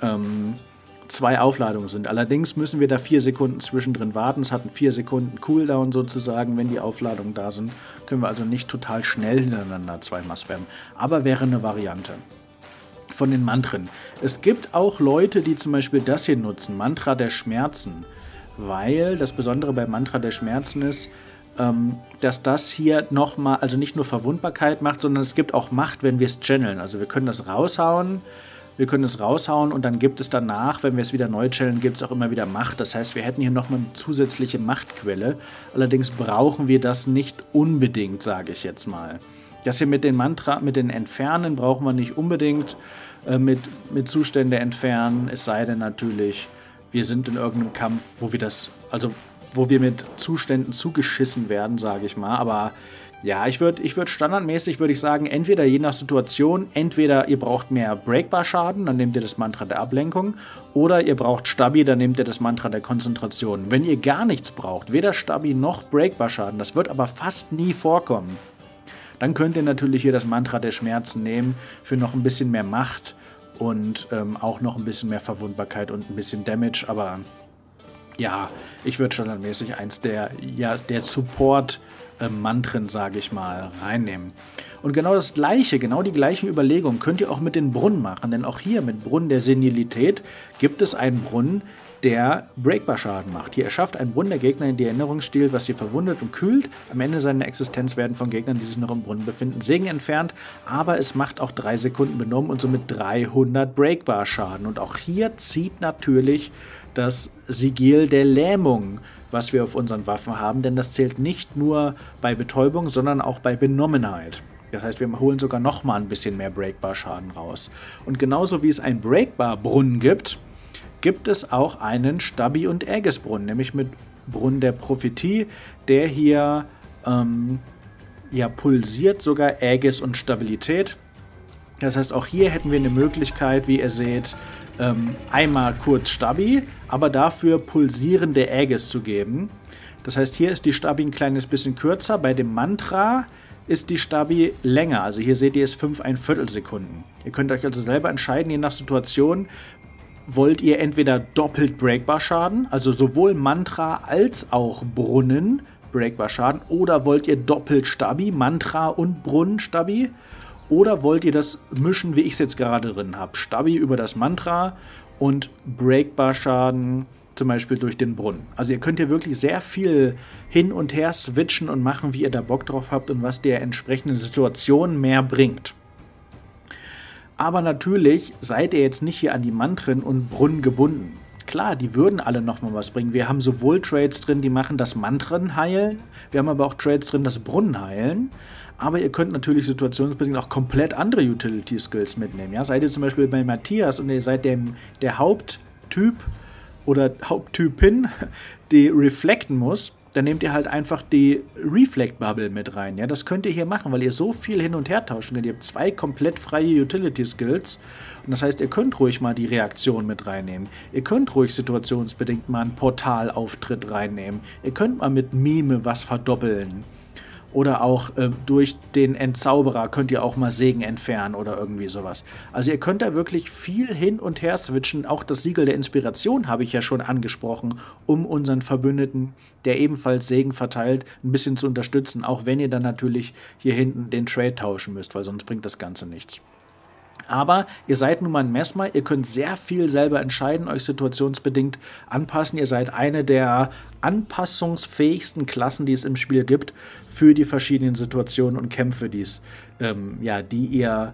Speaker 1: 2 Aufladungen sind. Allerdings müssen wir da 4 Sekunden zwischendrin warten. Es hat einen 4 Sekunden Cooldown sozusagen, wenn die Aufladungen da sind. Können wir also nicht total schnell hintereinander zweimal spammen. Aber wäre eine Variante. Von den Mantren. Es gibt auch Leute, die zum Beispiel das hier nutzen, Mantra der Schmerzen, weil das Besondere bei Mantra der Schmerzen ist, dass das hier nochmal, also nicht nur Verwundbarkeit macht, sondern es gibt auch Macht, wenn wir es channeln. Also wir können das raushauen, und dann gibt es danach, wenn wir es wieder neu channeln, gibt es auch immer wieder Macht. Das heißt, wir hätten hier nochmal eine zusätzliche Machtquelle. Allerdings brauchen wir das nicht unbedingt, sage ich jetzt mal. Das hier mit den Entfernen brauchen wir nicht unbedingt mit Zustände entfernen, es sei denn natürlich, wir sind in irgendeinem Kampf, wo wir mit Zuständen zugeschissen werden, sage ich mal. Aber ja, ich würde standardmäßig sagen, entweder je nach Situation, entweder ihr braucht mehr Breakbar-Schaden, dann nehmt ihr das Mantra der Ablenkung, oder ihr braucht Stabi, dann nehmt ihr das Mantra der Konzentration. Wenn ihr gar nichts braucht, weder Stabi noch Breakbar-Schaden, das wird aber fast nie vorkommen, dann könnt ihr natürlich hier das Mantra der Schmerzen nehmen für noch ein bisschen mehr Macht und auch noch ein bisschen mehr Verwundbarkeit und ein bisschen Damage. Aber ja, ich würde standardmäßig eins der Support-Mantren, sage ich mal, reinnehmen. Und genau das Gleiche, genau die gleichen Überlegungen könnt ihr auch mit den Brunnen machen, denn auch hier mit Brunnen der Senilität gibt es einen Brunnen, der Breakbar-Schaden macht. Hier erschafft ein Brunnen der Gegner in die Erinnerung stiehlt, was sie verwundet und kühlt. Am Ende seiner Existenz werden von Gegnern, die sich noch im Brunnen befinden, Segen entfernt, aber es macht auch 3 Sekunden benommen und somit 300 Breakbar-Schaden. Und auch hier zieht natürlich das Sigil der Lähmung, was wir auf unseren Waffen haben, denn das zählt nicht nur bei Betäubung, sondern auch bei Benommenheit. Das heißt, wir holen sogar noch mal ein bisschen mehr Breakbar-Schaden raus. Und genauso wie es einen Breakbar-Brunnen gibt es auch einen Stabi- und Aegis-Brunnen, nämlich mit Brunnen der Prophetie, der hier pulsiert sogar Aegis und Stabilität. Das heißt, auch hier hätten wir eine Möglichkeit, wie ihr seht, einmal kurz Stabi, aber dafür pulsierende Aegis zu geben. Das heißt, hier ist die Stabi ein kleines bisschen kürzer, bei dem Mantra ist die Stabi länger. Also hier seht ihr es 5,25 Sekunden. Ihr könnt euch also selber entscheiden, je nach Situation, wollt ihr entweder doppelt Breakbar-Schaden, also sowohl Mantra als auch Brunnen Breakbar-Schaden, oder wollt ihr doppelt Stabi, Mantra und Brunnen-Stabi, oder wollt ihr das mischen, wie ich es jetzt gerade drin habe, Stabi über das Mantra und Breakbar-Schaden zum Beispiel durch den Brunnen. Also ihr könnt hier wirklich sehr viel hin und her switchen und machen, wie ihr da Bock drauf habt und was der entsprechenden Situation mehr bringt. Aber natürlich seid ihr jetzt nicht hier an die Mantren und Brunnen gebunden. Klar, die würden alle nochmal was bringen. Wir haben sowohl Trades drin, die machen das Mantren heilen, wir haben aber auch Trades drin, das Brunnen heilen. Aber ihr könnt natürlich situationsbedingt auch komplett andere Utility-Skills mitnehmen. Ja? Seid ihr zum Beispiel bei Matthias und ihr seid der Haupttyp oder Haupttypin, die reflekten muss, dann nehmt ihr halt einfach die Reflect-Bubble mit rein. Ja? Das könnt ihr hier machen, weil ihr so viel hin und her tauschen könnt. Ihr habt 2 komplett freie Utility-Skills. Und das heißt, ihr könnt ruhig mal die Reaktion mit reinnehmen. Ihr könnt ruhig situationsbedingt mal einen Portalauftritt reinnehmen. Ihr könnt mal mit Mime was verdoppeln. Oder auch durch den Entzauberer könnt ihr auch mal Segen entfernen oder irgendwie sowas. Also ihr könnt da wirklich viel hin und her switchen. Auch das Siegel der Inspiration habe ich ja schon angesprochen, um unseren Verbündeten, der ebenfalls Segen verteilt, ein bisschen zu unterstützen. Auch wenn ihr dann natürlich hier hinten den Trade tauschen müsst, weil sonst bringt das Ganze nichts. Aber ihr seid nun mal ein Messmer, ihr könnt sehr viel selber entscheiden, euch situationsbedingt anpassen. Ihr seid eine der anpassungsfähigsten Klassen, die es im Spiel gibt, für die verschiedenen Situationen und Kämpfe, denen ihr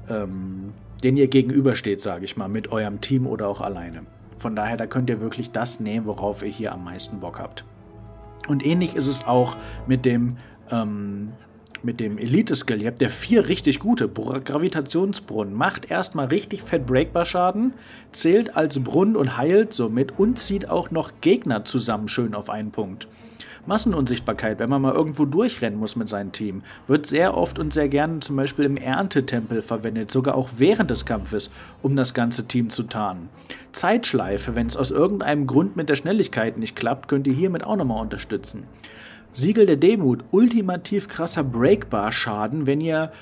Speaker 1: gegenübersteht, sage ich mal, mit eurem Team oder auch alleine. Von daher, da könnt ihr wirklich das nehmen, worauf ihr hier am meisten Bock habt. Und ähnlich ist es auch mit dem Elite-Skill. Ihr habt ja 4 richtig gute. Gravitationsbrunnen. Macht erstmal richtig fett Breakbar-Schaden, zählt als Brunnen und heilt somit und zieht auch noch Gegner zusammen schön auf einen Punkt. Massenunsichtbarkeit, wenn man mal irgendwo durchrennen muss mit seinem Team, wird sehr oft und sehr gerne zum Beispiel im Erntetempel verwendet, sogar auch während des Kampfes, um das ganze Team zu tarnen. Zeitschleife, wenn es aus irgendeinem Grund mit der Schnelligkeit nicht klappt, könnt ihr hiermit auch nochmal unterstützen. Siegel der Demut, ultimativ krasser Breakbar-Schaden, wenn ihr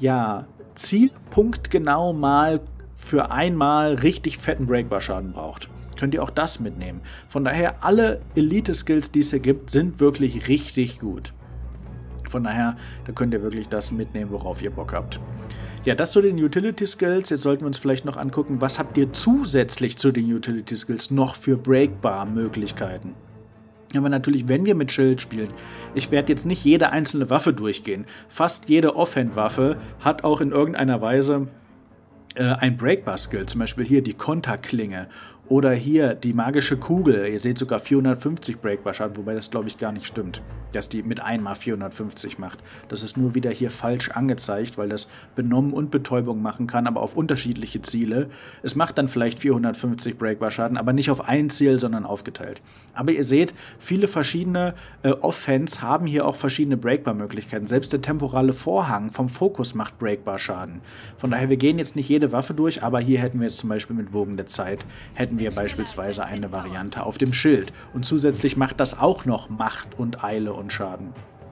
Speaker 1: zielpunktgenau mal für einmal richtig fetten Breakbar-Schaden braucht. Könnt ihr auch das mitnehmen. Von daher, alle Elite-Skills, die es hier gibt, sind wirklich richtig gut. Von daher, da könnt ihr wirklich das mitnehmen, worauf ihr Bock habt. Ja, das zu den Utility-Skills. Jetzt sollten wir uns vielleicht noch angucken, was habt ihr zusätzlich zu den Utility-Skills noch für Breakbar-Möglichkeiten? Aber natürlich, wenn wir mit Schild spielen, ich werde jetzt nicht jede einzelne Waffe durchgehen. Fast jede Offhand-Waffe hat auch in irgendeiner Weise ein Breakbar-Skill. Zum Beispiel hier die Konterklinge oder hier die magische Kugel. Ihr seht sogar 450 Breakbar-Schaden, wobei das glaube ich gar nicht stimmt, dass die mit einmal 450 macht. Das ist nur wieder hier falsch angezeigt, weil das Benommen und Betäubung machen kann, aber auf unterschiedliche Ziele. Es macht dann vielleicht 450 Breakbar-Schaden, aber nicht auf ein Ziel, sondern aufgeteilt. Aber ihr seht, viele verschiedene Offhands haben hier auch verschiedene Breakbar-Möglichkeiten. Selbst der temporale Vorhang vom Fokus macht Breakbar-Schaden. Von daher, wir gehen jetzt nicht jede Waffe durch, aber hier hätten wir jetzt zum Beispiel mit Wogen der Zeit, hätten wir beispielsweise eine Variante auf dem Schild. Und zusätzlich macht das auch noch Macht und Eile und Schaden.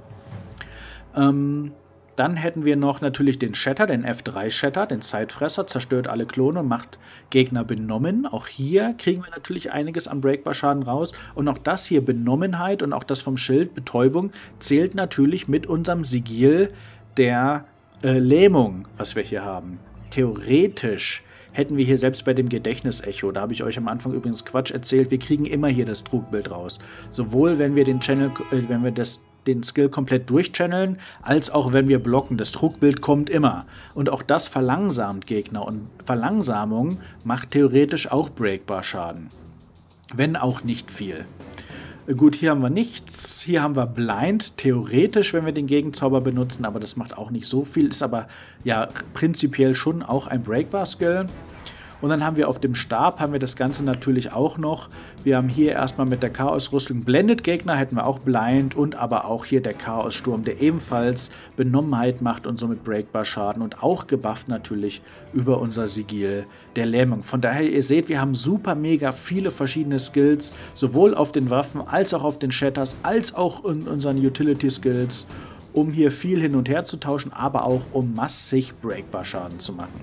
Speaker 1: Dann hätten wir noch natürlich den Shatter, den F3-Shatter, den Zeitfresser, zerstört alle Klone, macht Gegner benommen. Auch hier kriegen wir natürlich einiges an Breakbar-Schaden raus. Und auch das hier, Benommenheit und auch das vom Schild, Betäubung, zählt natürlich mit unserem Sigil der Lähmung, was wir hier haben. Theoretisch hätten wir hier selbst bei dem Gedächtnisecho, da habe ich euch am Anfang übrigens Quatsch erzählt, wir kriegen immer hier das Trugbild raus. Sowohl wenn wir den Skill komplett durchchanneln, als auch wenn wir blocken. Das Trugbild kommt immer. Und auch das verlangsamt Gegner. Und Verlangsamung macht theoretisch auch Breakbar Schaden. Wenn auch nicht viel. Gut, hier haben wir nichts. Hier haben wir Blind, theoretisch, wenn wir den Gegenzauber benutzen, aber das macht auch nicht so viel. Ist aber ja prinzipiell schon auch ein Breakbar-Skill. Und dann haben wir auf dem Stab haben wir das Ganze natürlich auch noch. Wir haben hier erstmal mit der Chaos-Rüstung Blended Gegner, hätten wir auch Blind und aber auch hier der Chaos-Sturm, der ebenfalls Benommenheit macht und somit Breakbar Schaden und auch gebufft natürlich über unser Sigil der Lähmung. Von daher, ihr seht, wir haben super mega viele verschiedene Skills, sowohl auf den Waffen als auch auf den Shatters, als auch in unseren Utility-Skills, um hier viel hin und her zu tauschen, aber auch um massig Breakbar Schaden zu machen.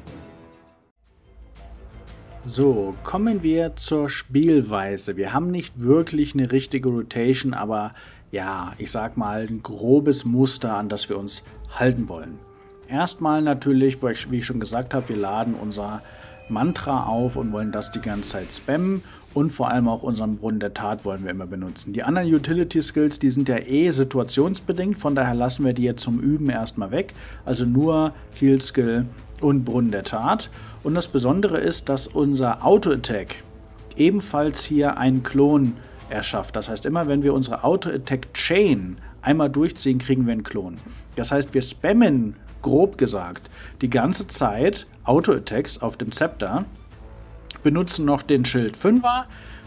Speaker 1: So, kommen wir zur Spielweise. Wir haben nicht wirklich eine richtige Rotation, aber ja, ich sag mal ein grobes Muster, an das wir uns halten wollen. Erstmal natürlich, wie ich schon gesagt habe, wir laden unser Mantra auf und wollen das die ganze Zeit spammen und vor allem auch unseren Brunnen der Tat wollen wir immer benutzen. Die anderen Utility-Skills, die sind ja eh situationsbedingt, von daher lassen wir die jetzt zum Üben erstmal weg. Also nur Heal-Skill und Brunnen der Tat. Und das Besondere ist, dass unser Auto-Attack ebenfalls hier einen Klon erschafft. Das heißt, immer wenn wir unsere Auto-Attack-Chain einmal durchziehen, kriegen wir einen Klon. Das heißt, wir spammen, grob gesagt, die ganze Zeit Auto-Attacks auf dem Zepter, benutzen noch den Schild 5er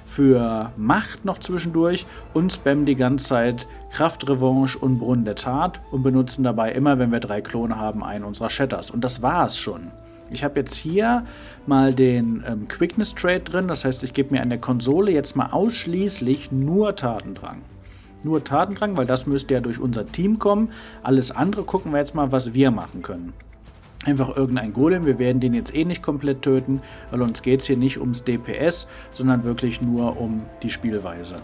Speaker 1: für Macht noch zwischendurch und spammen die ganze Zeit Kraft, Revanche und Brunnen der Tat und benutzen dabei immer, wenn wir 3 Klone haben, einen unserer Shatters. Und das war es schon. Ich habe jetzt hier mal den Quickness Trade drin, das heißt, ich gebe mir an der Konsole jetzt mal ausschließlich nur Tatendrang. Nur Tatendrang, weil das müsste ja durch unser Team kommen. Alles andere gucken wir jetzt mal, was wir machen können. Einfach irgendein Golem, wir werden den jetzt eh nicht komplett töten, weil uns geht es hier nicht ums DPS, sondern wirklich nur um die Spielweise.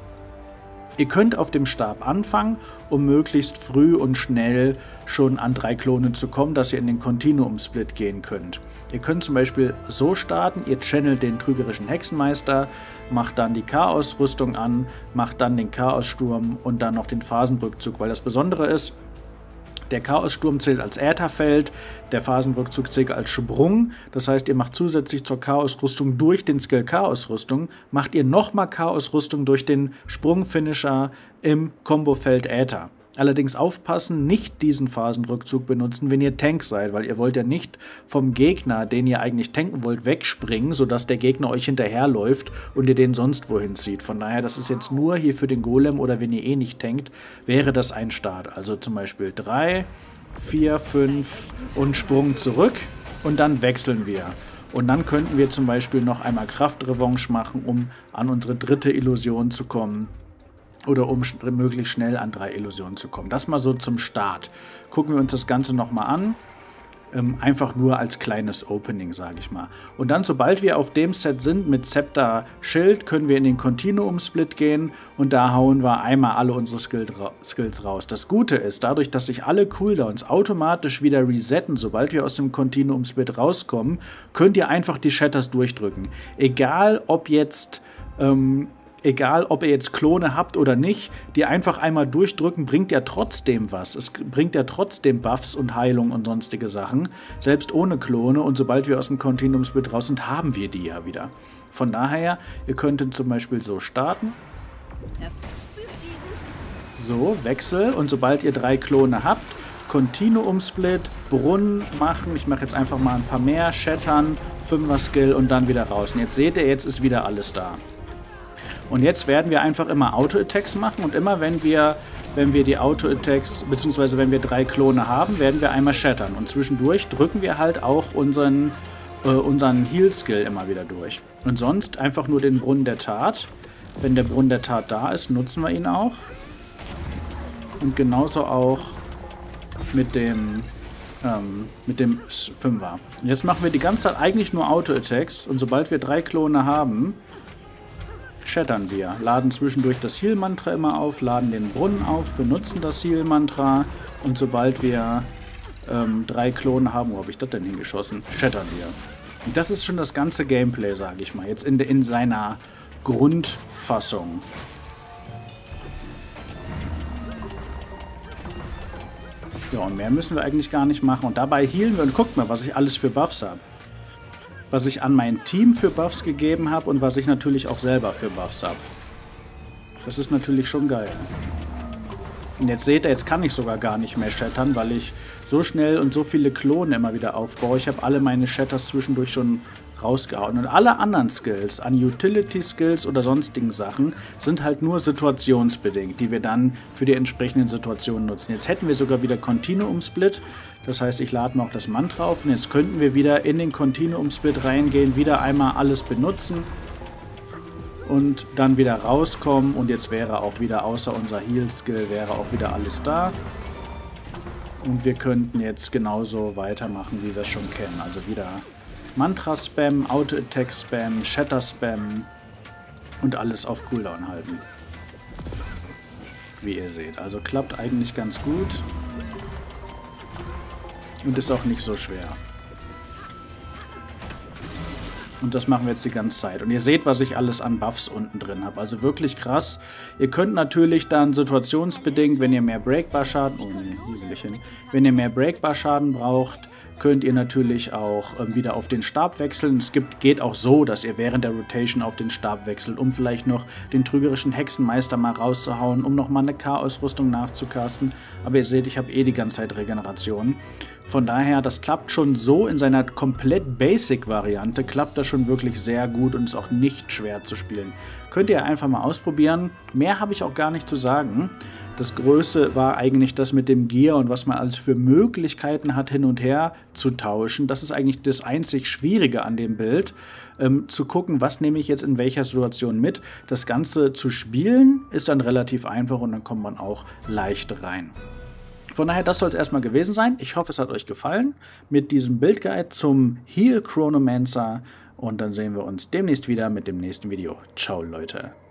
Speaker 1: Ihr könnt auf dem Stab anfangen, um möglichst früh und schnell schon an 3 Klone zu kommen, dass ihr in den Continuum-Split gehen könnt. Ihr könnt zum Beispiel so starten, ihr channelt den trügerischen Hexenmeister, macht dann die Chaos-Rüstung an, macht dann den Chaos-Sturm und dann noch den Phasenrückzug, weil das Besondere ist, der Chaos-Sturm zählt als Ätherfeld, der Phasenrückzug zählt als Sprung. Das heißt, ihr macht zusätzlich zur Chaos-Rüstung durch den Skill Chaos-Rüstung, macht ihr nochmal Chaos-Rüstung durch den Sprung-Finisher im Kombofeld Äther. Allerdings aufpassen, nicht diesen Phasenrückzug benutzen, wenn ihr Tank seid, weil ihr wollt ja nicht vom Gegner, den ihr eigentlich tanken wollt, wegspringen, sodass der Gegner euch hinterherläuft und ihr den sonst wohin zieht. Von daher, das ist jetzt nur hier für den Golem oder wenn ihr eh nicht tankt, wäre das ein Start. Also zum Beispiel 3, 4, 5 und Sprung zurück und dann wechseln wir. Und dann könnten wir zum Beispiel noch einmal Kraftrevanche machen, um an unsere 3. Illusion zu kommen. Oder um möglichst schnell an 3 Illusionen zu kommen. Das mal so zum Start. Gucken wir uns das Ganze nochmal an. Einfach nur als kleines Opening, sage ich mal. Und dann, sobald wir auf dem Set sind mit Zepter Schild, können wir in den Continuum-Split gehen und da hauen wir einmal alle unsere Skills raus. Das Gute ist, dadurch, dass sich alle Cooldowns automatisch wieder resetten, sobald wir aus dem Continuum-Split rauskommen, könnt ihr einfach die Shatters durchdrücken. Egal, ob ihr jetzt Klone habt oder nicht, die einfach einmal durchdrücken, bringt ja trotzdem was. Es bringt ja trotzdem Buffs und Heilung und sonstige Sachen, selbst ohne Klone. Und sobald wir aus dem Continuum-Split raus sind, haben wir die ja wieder. Von daher, ihr könntet zum Beispiel so starten. So, Wechsel. Und sobald ihr 3 Klone habt, Continuum-Split, Brunnen machen. Ich mache jetzt einfach mal ein paar mehr, Shattern, 5er-Skill und dann wieder raus. Und jetzt seht ihr, jetzt ist wieder alles da. Und jetzt werden wir einfach immer Auto-Attacks machen und immer wenn wir die Auto-Attacks, beziehungsweise wenn wir 3 Klone haben, werden wir einmal shattern. Und zwischendurch drücken wir halt auch unseren Heal-Skill immer wieder durch. Und sonst einfach nur den Brunnen der Tat. Wenn der Brunnen der Tat da ist, nutzen wir ihn auch. Und genauso auch mit dem 5er. Und jetzt machen wir die ganze Zeit eigentlich nur Auto-Attacks und sobald wir 3 Klone haben, shattern wir, laden zwischendurch das Heal-Mantra immer auf, laden den Brunnen auf, benutzen das Heal-Mantra und sobald wir 3 Klone haben. Wo habe ich das denn hingeschossen? Chatterleer. Und das ist schon das ganze Gameplay, sage ich mal. Jetzt in seiner Grundfassung. Ja, und mehr müssen wir eigentlich gar nicht machen. Und dabei healen wir. Und guckt mal, was ich alles für Buffs habe. Was ich an mein Team für Buffs gegeben habe und was ich natürlich auch selber für Buffs habe. Das ist natürlich schon geil. Und jetzt seht ihr, jetzt kann ich sogar gar nicht mehr shattern, weil ich so schnell und so viele Klonen immer wieder aufbaue. Ich habe alle meine Shatters zwischendurch schon rausgehauen. Und alle anderen Skills, an Utility-Skills oder sonstigen Sachen, sind halt nur situationsbedingt, die wir dann für die entsprechenden Situationen nutzen. Jetzt hätten wir sogar wieder Continuum-Split. Das heißt, ich lade noch das Mantra auf und jetzt könnten wir wieder in den Continuum-Split reingehen, wieder einmal alles benutzen und dann wieder rauskommen. Und jetzt wäre auch wieder, außer unser Heal-Skill, wäre auch wieder alles da. Und wir könnten jetzt genauso weitermachen, wie wir es schon kennen. Also wieder Mantra-Spam, Auto-Attack-Spam, Shatter-Spam und alles auf Cooldown halten. Wie ihr seht. Also klappt eigentlich ganz gut. Und ist auch nicht so schwer. Und das machen wir jetzt die ganze Zeit. Und ihr seht, was ich alles an Buffs unten drin habe. Also wirklich krass. Ihr könnt natürlich dann situationsbedingt, wenn ihr mehr Breakbar-Schaden... Oh ne, hier will ich hin. Wenn ihr mehr Breakbar-Schaden braucht, könnt ihr natürlich auch wieder auf den Stab wechseln. Es geht auch so, dass ihr während der Rotation auf den Stab wechselt, um vielleicht noch den trügerischen Hexenmeister mal rauszuhauen, um nochmal eine Chaos-Rüstung nachzucasten. Aber ihr seht, ich habe eh die ganze Zeit Regeneration. Von daher, das klappt schon so in seiner komplett Basic-Variante, klappt das schon wirklich sehr gut und ist auch nicht schwer zu spielen. Könnt ihr einfach mal ausprobieren. Mehr habe ich auch gar nicht zu sagen. Das Größte war eigentlich das mit dem Gear und was man alles für Möglichkeiten hat, hin und her zu tauschen. Das ist eigentlich das einzig Schwierige an dem Bild, zu gucken, was nehme ich jetzt in welcher Situation mit. Das Ganze zu spielen ist dann relativ einfach und dann kommt man auch leicht rein. Von daher, das soll es erstmal gewesen sein. Ich hoffe, es hat euch gefallen mit diesem Bildguide zum Heal Chronomancer. Und dann sehen wir uns demnächst wieder mit dem nächsten Video. Ciao, Leute.